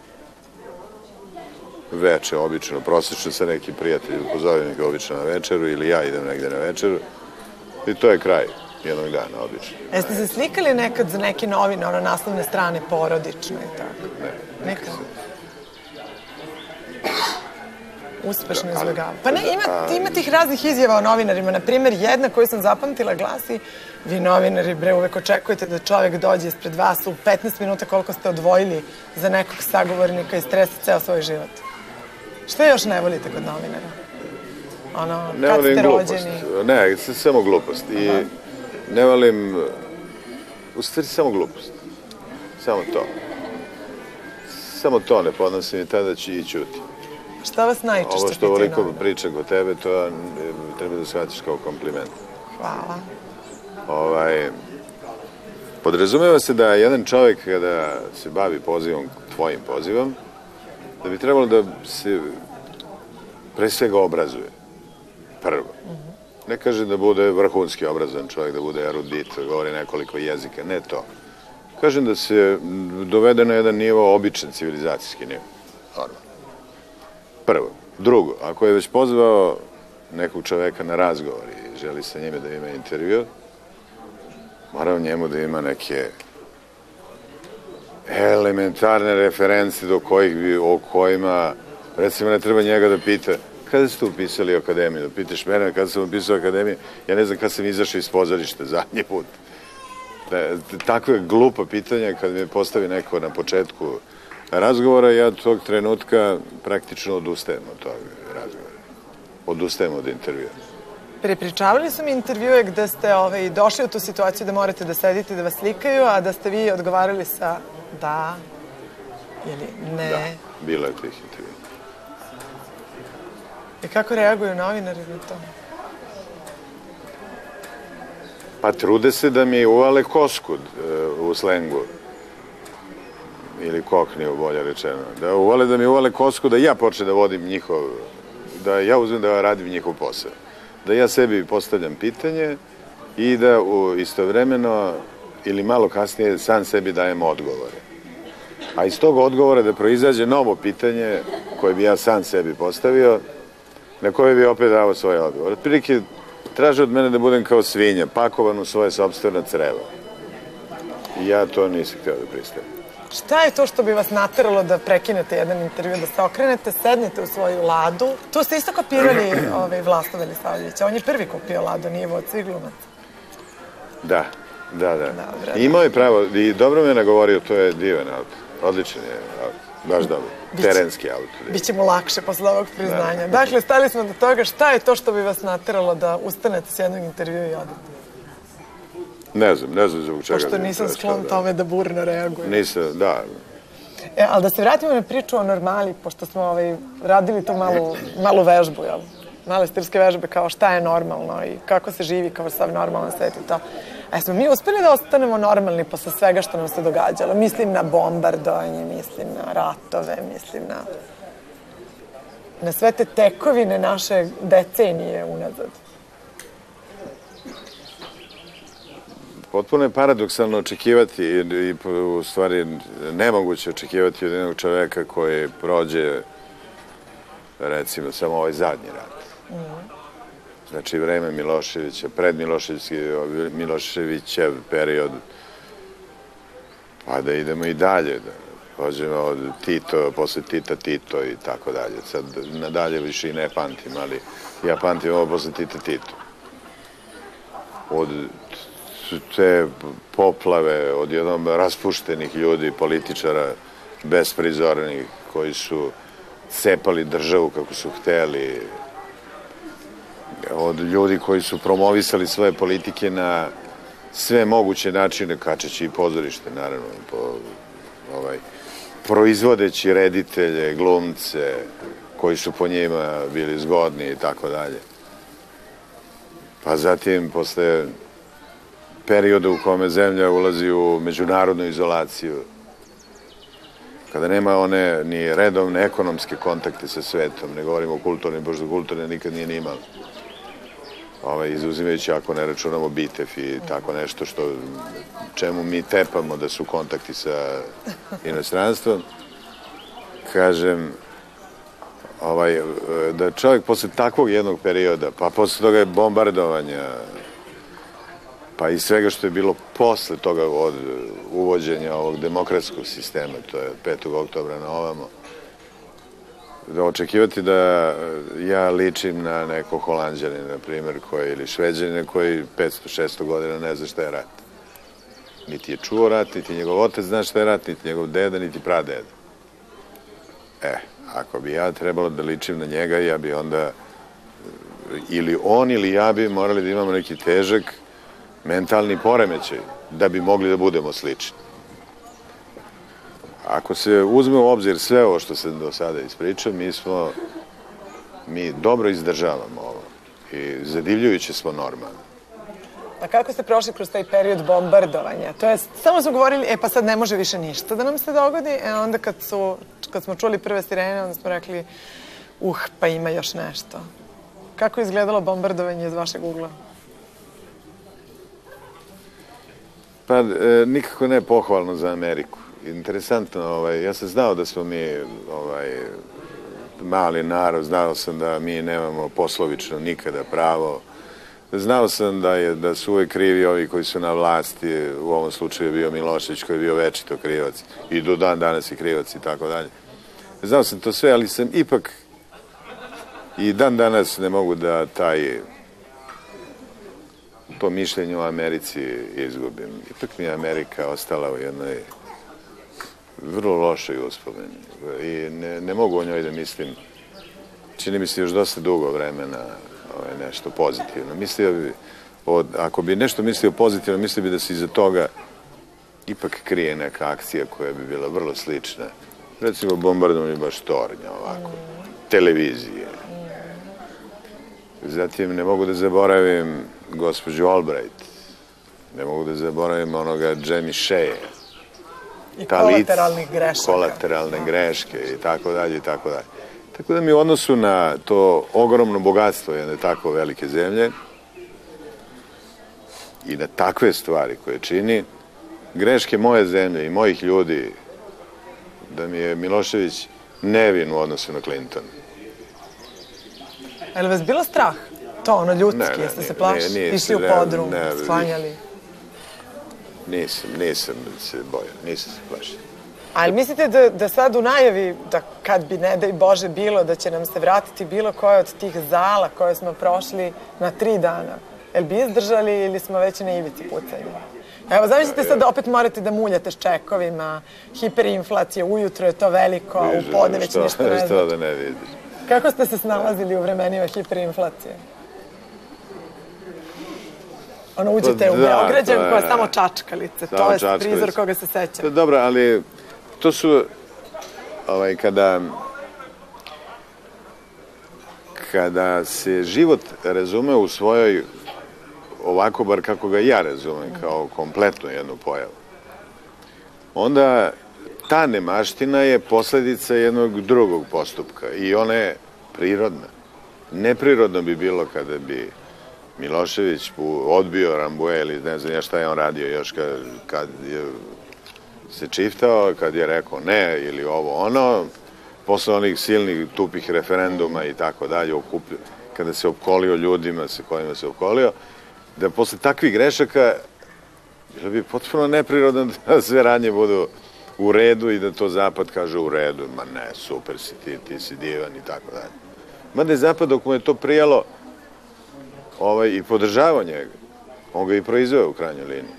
Veče, obično, prosečno sa nekim prijateljima, pozovem ga obično na večeru ili ja idem negde na večeru i to je kraj jednog dana, obično. Jeste se slikali nekad za neke novine, ono naslovne strane, porodično i tako? Ne. Nikad? Uspešno izbjegavamo. Pa ne, ima tih raznih izjava o novinarima. Naprimer, jedna koju sam zapamtila glasi: vi novinari, bre, uvek očekujete da čovek dođe ispred vas u petnaest minuta koliko ste odvojili za nekog sagovornika i stresa ceo svoj život. Šta još ne volite kod novinara? Ono, kad ste rođeni? Ne, samo glupost. I ne volim, u stvari samo glupost. Samo to. Samo to ne podnosim i tada ću i ćuti. Šta vas najčešće pitaju? Ovo što ovoliko pričam kod tebe, to treba da shvatiš kao kompliment. Hvala. Podrazumeva se da jedan čovek kada se bavi pozivom, tvojim pozivom, da bi trebalo da se pre svega obrazuje. Prvo. Ne kaže da bude vrhunski obrazan čovjek, da bude erudit, da govori nekoliko jezika, ne to. Kažem da se dovede na jedan nivo, običan civilizacijski nivo. Normalno. Prvo. Drugo, ako je već pozvao nekog čoveka na razgovor i želi sa njime da ima intervju, mora u njemu da ima neke elementarne reference do kojih bi, o kojima, recimo, ne treba njega da pita kada ste upisali akademiju, da pitaš mene kada sam upisao akademiju, ja ne znam kada sam izašao iz pozorišta zadnji put. Takve glupa pitanja kad mi postavi neko na početku razgovora, ja tog trenutka praktično odustajem od tog razgovora. Odustajem od intervjua. prepričavali su mi intervjue gde ste ovaj, došli u tu situaciju da morate da sedite, da vas slikaju, a da ste vi odgovarali sa da ili ne. Da, bilo je tih intervjua. I kako reaguju novinari na to? Pa trude se da mi uvale koskud u slengu. Ili kokniju, bolje rečeno. Da uvale da mi uvale kosku, da ja počnem da vodim njihov, da ja uzmem da radim njihov posao. Da ja sebi postavljam pitanje i da istovremeno ili malo kasnije sam sebi dajem odgovore. A iz tog odgovora da proizađe novo pitanje koje bi ja sam sebi postavio, na koje bi opet dao svoje odgovore. Otprilike traže od mene da budem kao svinja, pakovan u svoje sopstveno crevo. I ja to nisam htio da pristavim. Šta je to što bi vas nateralo da prekinete jedan intervju, da se okrenete, sednete u svoju Ladu? Tu ste isto kopirali ovaj, Vlasta Velisavljevića. On je prvi kupio Ladu, nije od svih glumaca. Da, da, da. Imao je pravo, i dobro me je nagovorio, to je divan auto. Odličan je auto, baš dobro. Terenski auto. Biće mu lakše posle ovog priznanja. Dakle, stali smo do toga, šta je to što bi vas nateralo da ustanete s jednog intervjua i odete? Ne znam, ne znam zbog čega. Pošto nisam sklon tome da burno reagujem. Nisam, da. E, ali da se vratimo na priču o normali, pošto smo ovaj, radili tu malu, malu vežbu, jel? Male stilske vežbe kao šta je normalno i kako se živi kao sav normalan svet i to. A smo mi uspeli da ostanemo normalni posle svega što nam se događalo? Mislim na bombardovanje, mislim na ratove, mislim na... na sve te tekovine naše decenije unazad. Potpuno je paradoksalno očekivati i u stvari nemoguće očekivati od jednog čoveka koji prođe recimo samo ovaj zadnji rat. Znači vreme Miloševića, pred Miloševićev period, pa da idemo i dalje, da pođemo od Tito, posle Tita Tito i tako dalje. Sad nadalje više i ne pamtim, ali ja pamtim ovo posle Tita Tito. Od te poplave, od jednom raspuštenih ljudi, političara, besprizornih, koji su cepali državu kako su hteli, od ljudi koji su promovisali svoje politike na sve moguće načine, kačeći i pozorište, naravno, po, ovaj, proizvodeći reditelje, glumce, koji su po njima bili zgodni i tako dalje. Pa zatim, posle perioda u kome zemlja ulazi u međunarodnu izolaciju, kada nema one ni redovne ekonomske kontakte sa svetom, ne govorimo o kulturnim, pošto kulturne nikad nije ni imali. Ovaj, izuzimajući ako ne računamo Bitev i tako nešto što, čemu mi tepamo da su kontakti sa inostranstvom, kažem, ovaj, da čovjek posle takvog jednog perioda, pa posle toga je bombardovanja, pa i svega što je bilo posle toga od uvođenja ovog demokratskog sistema, to je petog oktobra na ovamo, da očekivati da ja ličim na neko Holanđanina, na primjer, koji, ili Šveđanina koji petsto šesto godina ne zna šta je rat. Niti je čuo rat, niti njegov otac zna šta je rat, niti njegov deda, niti pradeda. E, ako bi ja trebalo da ličim na njega, ja bi onda, ili on ili ja bi morali da imamo neki težak mentalni poremećaj, da bi mogli da budemo slični. Ako se uzme u obzir sve ovo što sam do sada ispričao, mi smo, mi dobro izdržavamo ovo i zadivljujuće smo normalni. A kako ste prošli kroz taj period bombardovanja? To je, samo smo govorili, e pa sad ne može više ništa da nam se dogodi, e onda kad, su, kad smo čuli prve sirene, onda smo rekli, uh, pa ima još nešto. Kako je izgledalo bombardovanje iz vašeg ugla? Pa, e, nikako ne pohvalno za Ameriku. Interesantno, ovaj, ja sam znao da smo mi ovaj, mali narod, znao sam da mi nemamo poslovično nikada pravo. Znao sam da, je, da su uvek krivi ovi koji su na vlasti, u ovom slučaju je bio Milošević koji je bio večito krivac i do dan danas je krivac i tako dalje. Znao sam to sve, ali sam ipak i dan danas ne mogu da taj to mišljenje o Americi izgubim. Ipak mi je Amerika ostala u jednoj vrlo lošoj uspomeni i ne, ne mogu o njoj da mislim. Čini mi se još dosta dugo vremena nešto pozitivno. Mislio bi, ako bi nešto mislio pozitivno, mislio bi da se iza toga ipak krije neka akcija koja bi bila vrlo slična. Recimo bombardovanje baš tornja, ovako, televizije. Zatim ne mogu da zaboravim gospođu Albright, ne mogu da zaboravim onoga Jamie Shea. I kolateralnih grešaka. Kolateralne greške i tako dalje i tako dalje. Tako da mi u odnosu na to ogromno bogatstvo jedne tako velike zemlje i na takve stvari koje čini, greške moje zemlje i mojih ljudi, da mi je Milošević nevin u odnosu na Clinton. Je li vas bilo strah? To, ono ljudski, jeste se plašili? Išli u podrum, sklanjali? Nisam, nisam se bojao, nisam se plašio. Ali mislite da sad u najavi, da kad bi, ne daj Bože, bilo, da će nam se vratiti bilo koje od tih zala koje smo prošli na tri dana, jel bi izdržali ili smo već na ivici pucanja? Evo, zamislite sad da opet morate da muljate s čekovima, hiperinflacija, ujutro je to veliko, a u podne već ništa ne znači. Što da ne vidiš. Kako ste se snalazili u vremenima hiperinflacije? Ono, uđete u Beograđan koja je samo čačkalice, to je prizor koga se seća. Dobro, ali to su, kada kada se život razume u svojoj, ovako bar kako ga ja razumem, kao kompletnu jednu pojavu, onda ta nemaština je posledica jednog drugog postupka i ona je prirodna. Neprirodno bi bilo kada bi Milošević odbio Rambuje ili ne znam ja šta je on radio još kad je se čiftao, kad je rekao ne ili ovo ono, posle onih silnih tupih referenduma i tako dalje, kada se opkolio ljudima sa kojima se opkolio, da posle takvih grešaka bilo bi potpuno neprirodno da sve radnje budu u redu i da to Zapad kaže u redu, ma ne, super si ti, ti si divan i tako dalje. Mada je Zapad, dok mu je to prijalo i podržavao njega, on ga i proizveo u krajnjoj liniji.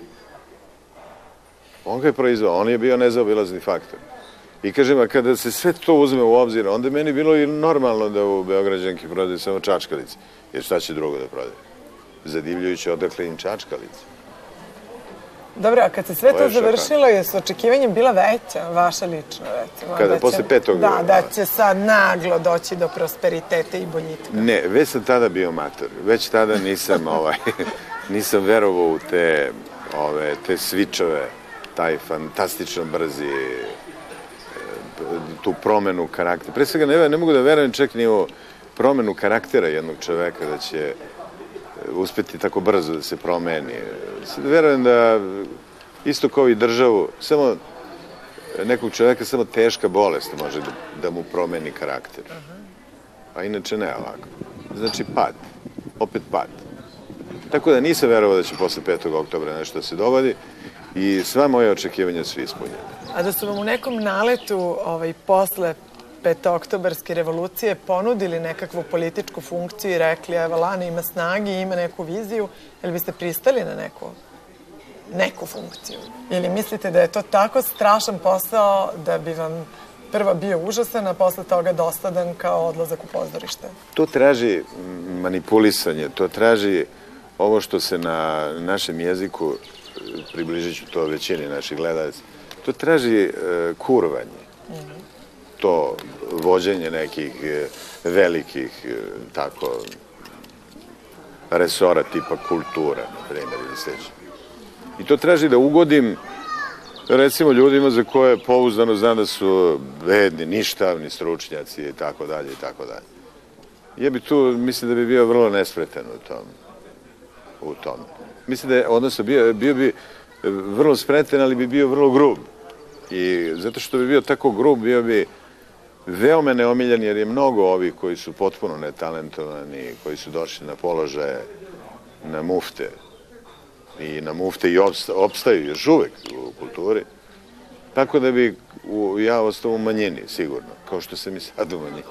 On ga je proizveo, on je bio nezaobilazni faktor. I kažem, a kada se sve to uzme u obzir, onda je meni bilo i normalno da u Beograđanki prodaje samo čačkalice. Jer šta će drugo da prodaje? Zadivljujući odakle im čačkalice. Dobro, a kad se sve to završilo, je s očekivanjem bila veća, vaša lično, recimo? Kada, posle petog... Da, da će sad naglo doći do prosperitete i boljitka. Ne, već sam tada bio mator. Već tada nisam, nisam verovao u te, te svičove, taj fantastično brzi, tu promenu karaktera. Pre svega ne mogu da verujem čak ni u promenu karaktera jednog čoveka da će uspeti tako brzo da se promeni. Verujem da isto kao i državu, samo nekog čoveka samo teška bolest može da mu promeni karakter. A inače ne ovako. Znači pad. Opet pad. Tako da nisam verovao da će posle petog oktobra nešto se dogodi i sva moje očekivanja su ispunjene. A da su vam u nekom naletu posle petooktobarske revolucije ponudili nekakvu političku funkciju i rekli, evo, Lana ima snagi, ima neku viziju, jel biste pristali na neku neku funkciju? Ili mislite da je to tako strašan posao da bi vam prvo bio užasan, a posle toga dosadan kao odlazak u pozorište? To traži manipulisanje, to traži ovo što se na našem jeziku, približit ću to većini naših gledalaca, to traži kurvanje. To vođenje nekih velikih tako resora tipa kultura, na primjer, ili slično. I to traži da ugodim recimo ljudima za koje pouzdano znam da su bedni, ništavni stručnjaci i tako dalje i tako dalje. Ja bi tu, mislim da bi bio vrlo nespretan u tome. Mislim da je, odnosno, bio bi vrlo spretan, ali bi bio vrlo grub. I zato što bi bio tako grub, bio bi veoma neomiljan, jer je mnogo ovih koji su potpuno netalentovani, koji su došli na položaje, na mufte, i na mufte i opstaju još uvek u kulturi. Tako da bi ja ostao u manjini, sigurno, kao što sam i sad u manjini.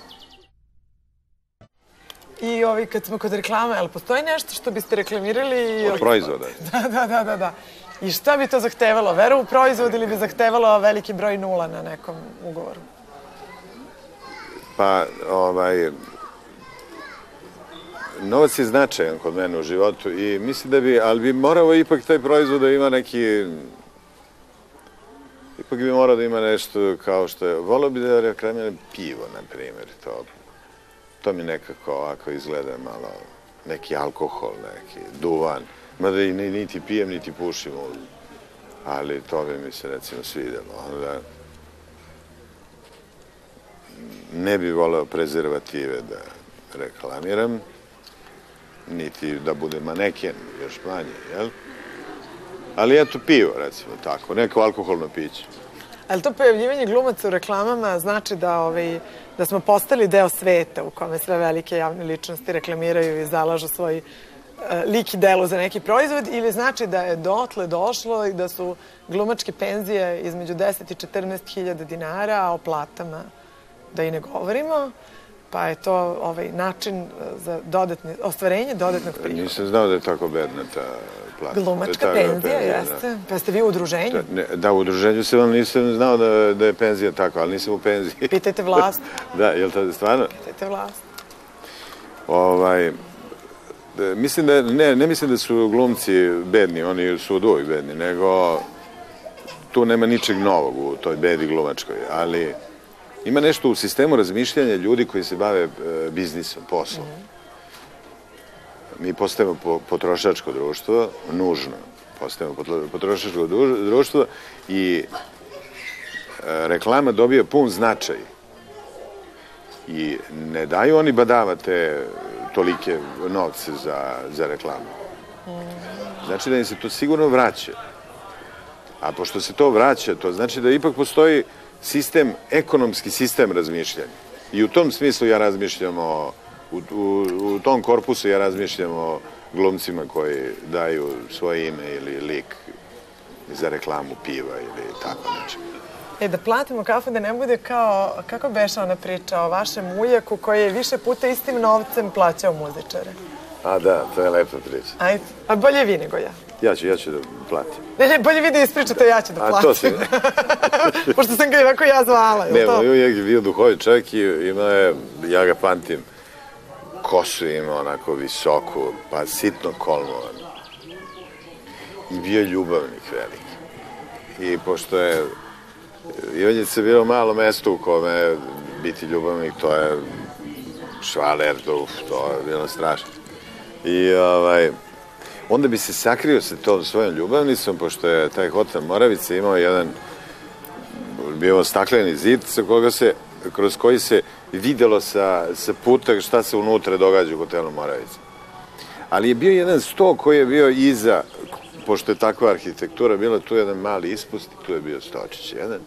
I ovi, kad smo kod reklame, ali postoji nešto što biste reklamirali? Od proizvoda. Da, da, da, da, da. I šta bi to zahtevalo? Veru u proizvod ili bi zahtevalo veliki broj nula na nekom ugovoru? Pa, ovaj... novac je značajan kod mene u životu i mislim da bi, ali bi morao ipak taj proizvod da ima neki, ipak bi morao da ima nešto kao što je, volio bi da reklamiram pivo, na primjer, to, to mi nekako ovako izgleda malo, neki alkohol, neki duvan, mada i niti pijem, niti pušim ovdje, ali to bi mi se recimo svidjelo, onda ne bi voleo prezervative da reklamiram, niti da bude maneken, još manje, jel? Ali eto pivo, recimo, tako, neko alkoholno piće. Ali to pojavljivanje glumaca u reklamama znači da, ovaj, da smo postali deo sveta u kome sve velike javne ličnosti reklamiraju i zalažu svoj uh, lik i delo za neki proizvod, ili znači da je dotle došlo i da su glumačke penzije između deset i četrnaest hiljada dinara, a o platama da i ne govorimo, pa je to ovaj način za dodatne, ostvarenje dodatnog prihoda. Nisam znao da je tako bedna ta plata. Glumačka penzija, jeste. Pa ste vi u udruženju? Da, u udruženju sam, ali nisam znao da je penzija tako, ali nisam u penziji. Pitajte vlast. Da, je li to stvarno? Pitajte vlast. Ovaj, mislim da, ne, ne mislim da su glumci bedni, oni su od uvijek bedni, nego tu nema ničeg novog u toj bedi glumačkoj, ali ima nešto u sistemu razmišljanja ljudi koji se bave biznisom, poslom. Mi postajemo potrošačko društvo, nužno postajemo potrošačko društvo i reklama dobija pun značaj. I ne daju oni badava te tolike novce za, za reklamu. Znači da im se to sigurno vraća. A pošto se to vraća, to znači da ipak postoji sistem, ekonomski sistem razmišljanja. I u tom smislu ja razmišljam o, u, u, u tom korpusu ja razmišljam o glumcima koji daju svoje ime ili lik za reklamu piva ili tako nešto. E, da platimo kafu da ne bude kao, kako beše ona priča o vašem ujaku koji je više puta istim novcem plaćao muzičare. A da, to je lepa priča. Ajde, a bolje vi nego ja. Ja ću, ja ću da platim. Ne, ne, bolje vi da ispričate, ja ću da platim. A to si... Pošto sam ga ovako ja zvala, je li to? Ne, uvijek je bio duhovit čovjek i imao je, ja ga pamtim, kosu imao onako visoku, pa sitno kolmovan. I bio je ljubavnik veliki. I pošto je Ivanjica bilo malo mesto u kome biti ljubavnik, to je švaler, uf, to je bilo strašno. I ovaj... onda bi se sakrio sa tom svojom ljubavnicom, pošto je taj hotel Moravica imao jedan bio stakleni zid sa koga se, kroz koji se videlo sa, sa puta šta se unutra događa u hotelu Moravica. Ali je bio jedan sto koji je bio iza, pošto je takva arhitektura, bila tu jedan mali ispust i tu je bio stočić jedan.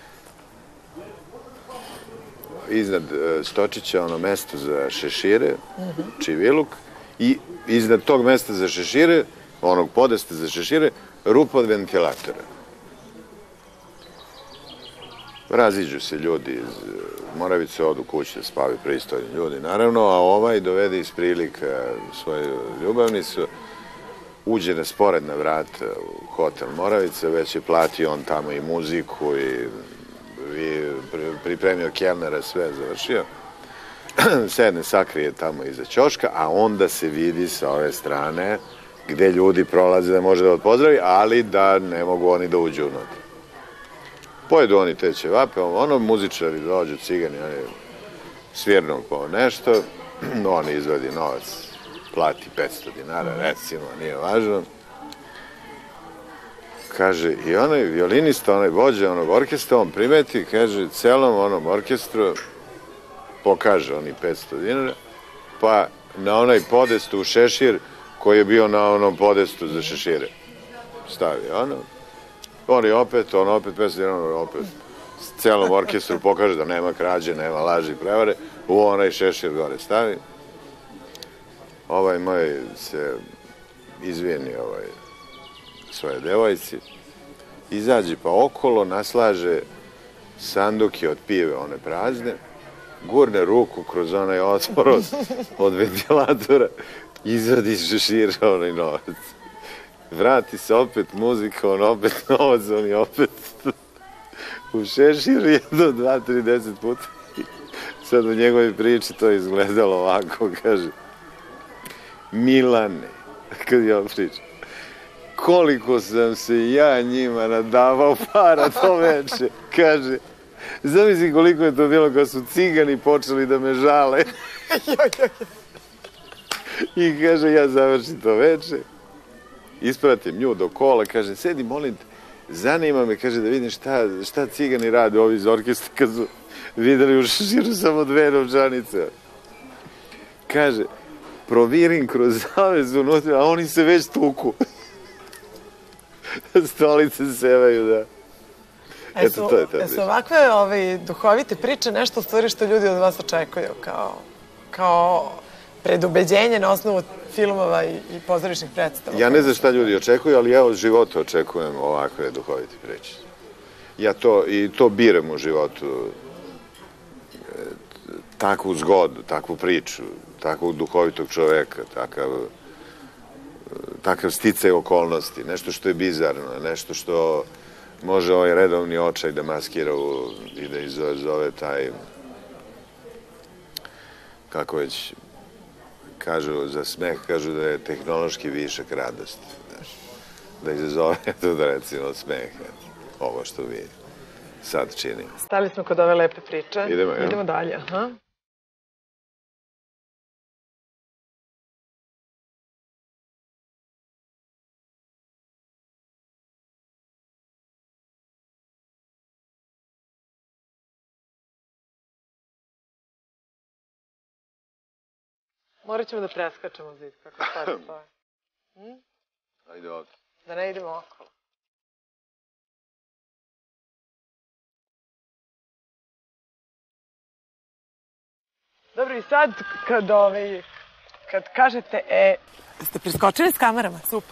Iznad stočića ono mesto za šešire, čiviluk, i iznad tog mesta za šešire, onog podesta za šešire, rupa od ventilatora. Raziđu se ljudi iz Moravice, odu kuće da spavaju pristojni ljudi, naravno, a ovaj dovede iz prilika svoju ljubavnicu, uđe na sporedna vrata u hotel Moravice, već je platio on tamo i muziku i pripremio kelnera, sve završio. Sedne, sakrije tamo iza ćoška, a onda se vidi sa ove strane gde ljudi prolaze da može da odpozdravi, ali da ne mogu oni da uđu unutra. Pojedu oni te ćevape, ono, muzičari dođu, cigani, oni svirnu po nešto, on izvadi novac, plati petsto dinara, recimo, nije važno. Kaže, i onaj violinista, onaj vođa onog orkestra, on primeti, kaže, celom onom orkestru pokaže oni petsto dinara, pa na onaj podest u šešir koji je bio na onom podestu za šešire. Stavi ono, oni opet, on opet petsto dinara, opet celom orkestru pokaže da nema krađe, nema laži i prevare, u onaj šešir gore stavi. Ovaj moj se izvijeni ovaj svoje devojci, izađe pa okolo, naslaže sanduke od pive, one prazne, gurne ruku kroz onaj otvor od, od ventilatora, izvadi iz šešira onaj novac. Vrati se opet muzika, on opet novac, on je opet u šeširu jedno, dva, tri, deset puta. Sad u njegovoj priči to izgledalo ovako, kaže, Milane, kad ja pričam, koliko sam se ja njima nadavao para to veče, kaže, zamisli koliko je to bilo kad su cigani počeli da me žale. I kaže, ja završim to veče, ispratim nju do kola, kaže, sedi, molim te, zanima me, kaže, da vidim šta, šta cigani rade ovi iz orkestra kad su videli u šeširu samo dve novčanice. Kaže, provirim kroz zavezu unutra, a oni se već tuku. Stolice sevaju, da. Eto, to je ta priča. Jesu ovakve duhovite priče nešto u stvari što ljudi od vas očekuju kao predubeđenje na osnovu filmova i pozorišnih predstava? Ja ne znam šta ljudi očekuju, ali ja od života očekujem ovakve duhovite priče. Ja to, i to biram u životu, takvu zgodu, takvu priču, takvog duhovitog čoveka, takav, takav sticaj okolnosti, nešto što je bizarno, nešto što može ovaj redovni očaj da maskira i da izazove taj, kako već kažu za smeh, kažu da je tehnološki višak radosti. Da izazove, to da recimo smeh, ovo što mi sad činimo. Stali smo kod ove lepe priče. Idemo, ja? Idemo dalje, aha. Morat ćemo da preskačemo zid, kako stvari stoje. Ajde ovdje. Da ne idemo okolo. Dobro, i sad kad, ovaj, kad kažete, e, ste preskočili s kamerama, super.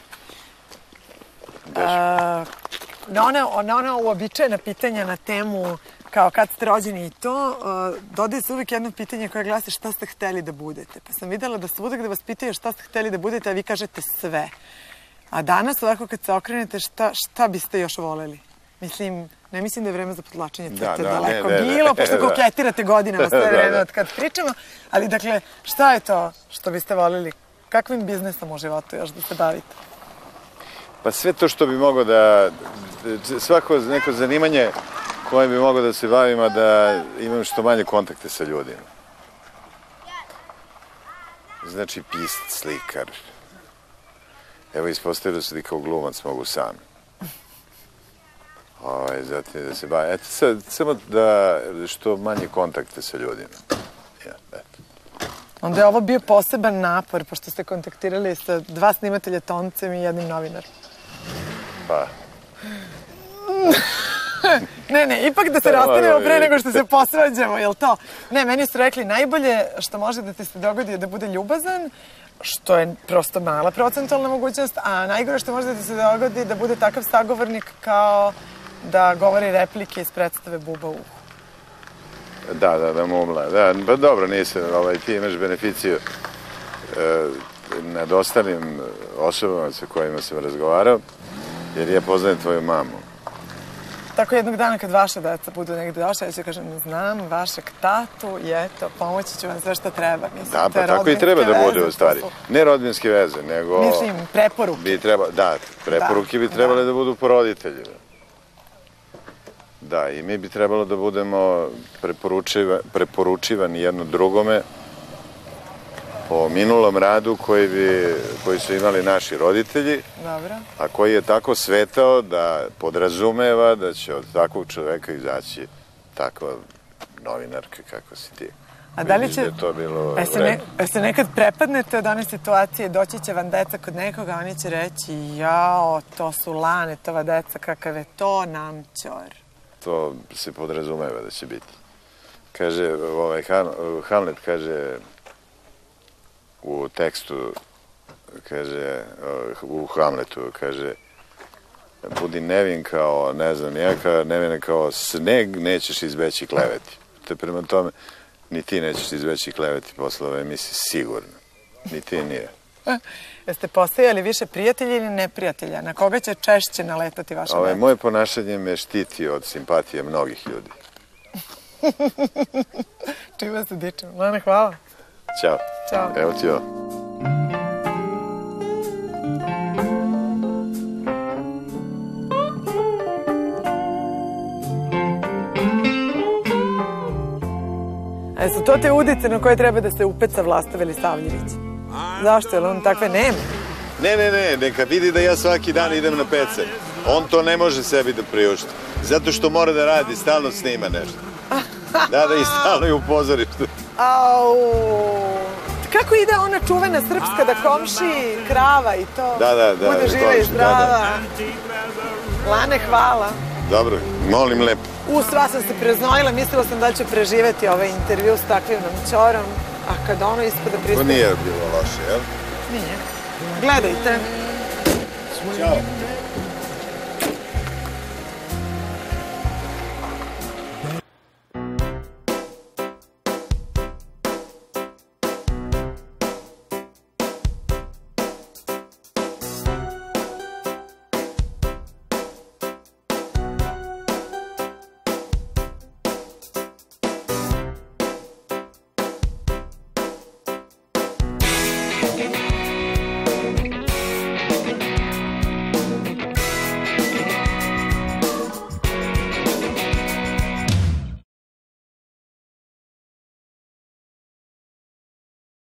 A, na ona, na ona uobičajena pitanja na temu kao kad ste rođeni i to, dodaje se uvijek jedno pitanje koje glasi šta ste hteli da budete. Pa sam videla da svuda gde vas pitaju šta ste hteli da budete, a vi kažete sve. A danas ovako kad se okrenete, šta, šta biste još voleli? Mislim, ne mislim da je vreme za podlačenje crte daleko bilo, pošto koketirate godinama sve vreme od kad pričamo, ali dakle, šta je to što biste voleli? Kakvim biznesom u životu još da se bavite? Pa sve to što bi mogao da, svako neko zanimanje kojim bi mogao da se bavim, a da imam što manje kontakte sa ljudima. Znači, pisac, slikar. Evo, ispostavio da se ti kao glumac mogu sam. Zatim da se bavim. Eto, sad, samo da što manje kontakte sa ljudima. Onda je ovo bio poseban napor, pošto ste kontaktirali sa dva snimatelja Toncem i jednim novinarom. Pa... Ne, ne, ipak da se rastanemo pre nego što se posvađamo, jel to? Ne, meni su rekli najbolje što može da ti se dogodi je da bude ljubazan, što je prosto mala procentualna mogućnost, a najgore što može da ti se dogodi da bude takav sagovornik kao da govori replike iz predstave Buba u uhu. Da, da, da mumla. Da, pa dobro, nisam, ti imaš beneficiju nad ostalim osobama sa kojima sam razgovarao, jer ja poznajem tvoju mamu. Tako jednog dana kad vaša deca budu negde došla, ja ću kažem, znam vašeg tatu i eto, pomoći ću vam sve što treba. Da, pa tako i treba da bude u stvari. Ne rodbinske veze, nego... Mislim, preporuke. Da, preporuke bi trebale da budu po roditeljima. Da, i mi bi trebalo da budemo preporučivani jedno drugome po minulom radu koji su imali naši roditelji, a koji je tako svetao da podrazumeva da će od takvog čoveka izaći takva novinarka kako si ti. A da li će... Se nekad prepadnete od one situacije, doći će vam deca kod nekoga, oni će reći, jao, to su Lanetova deca, kakav je to namćor. To se podrazumeva da će biti. Kaže, Hamlet kaže... u tekstu, kaže, u Hamletu, kaže, budi nevin kao, ne znam, nijaka, nevina kao sneg, nećeš izbeći kleveti. Te prema tome, ni ti nećeš izbeći kleveti posle ove emisije, sigurno. Ni ti nije. Jeste postajali više prijatelja ili neprijatelja? Na koga će češće naletati vaša deca? Moje ponašanje me štiti od simpatije mnogih ljudi. Čime se dičem. Lana, hvala. Ćao. Ćao. Evo ti ovo. E su to te udice na koje treba da se upeca Vlasta Velisavljević? Zašto? Jer on takve nema? Ne, ne, ne, neka vidi da ja svaki dan idem na pecanje. On to ne može sebi da priušti. Zato što mora da radi, stalno snima nešto. Da, da, i stalno je u pozorištu. Au! Kako ide ona čuvena srpska da komši krava i to? Da, da, da. Bude živa i zdrava. Lane, hvala. Dobro, molim lepo. U, sva sam se preznojila, mislila sam da ću preživeti ovaj intervju s takvim Ćorom, a kad ono ispada pristup... To nije bilo loše, jel? Nije. Gledajte. Ćao.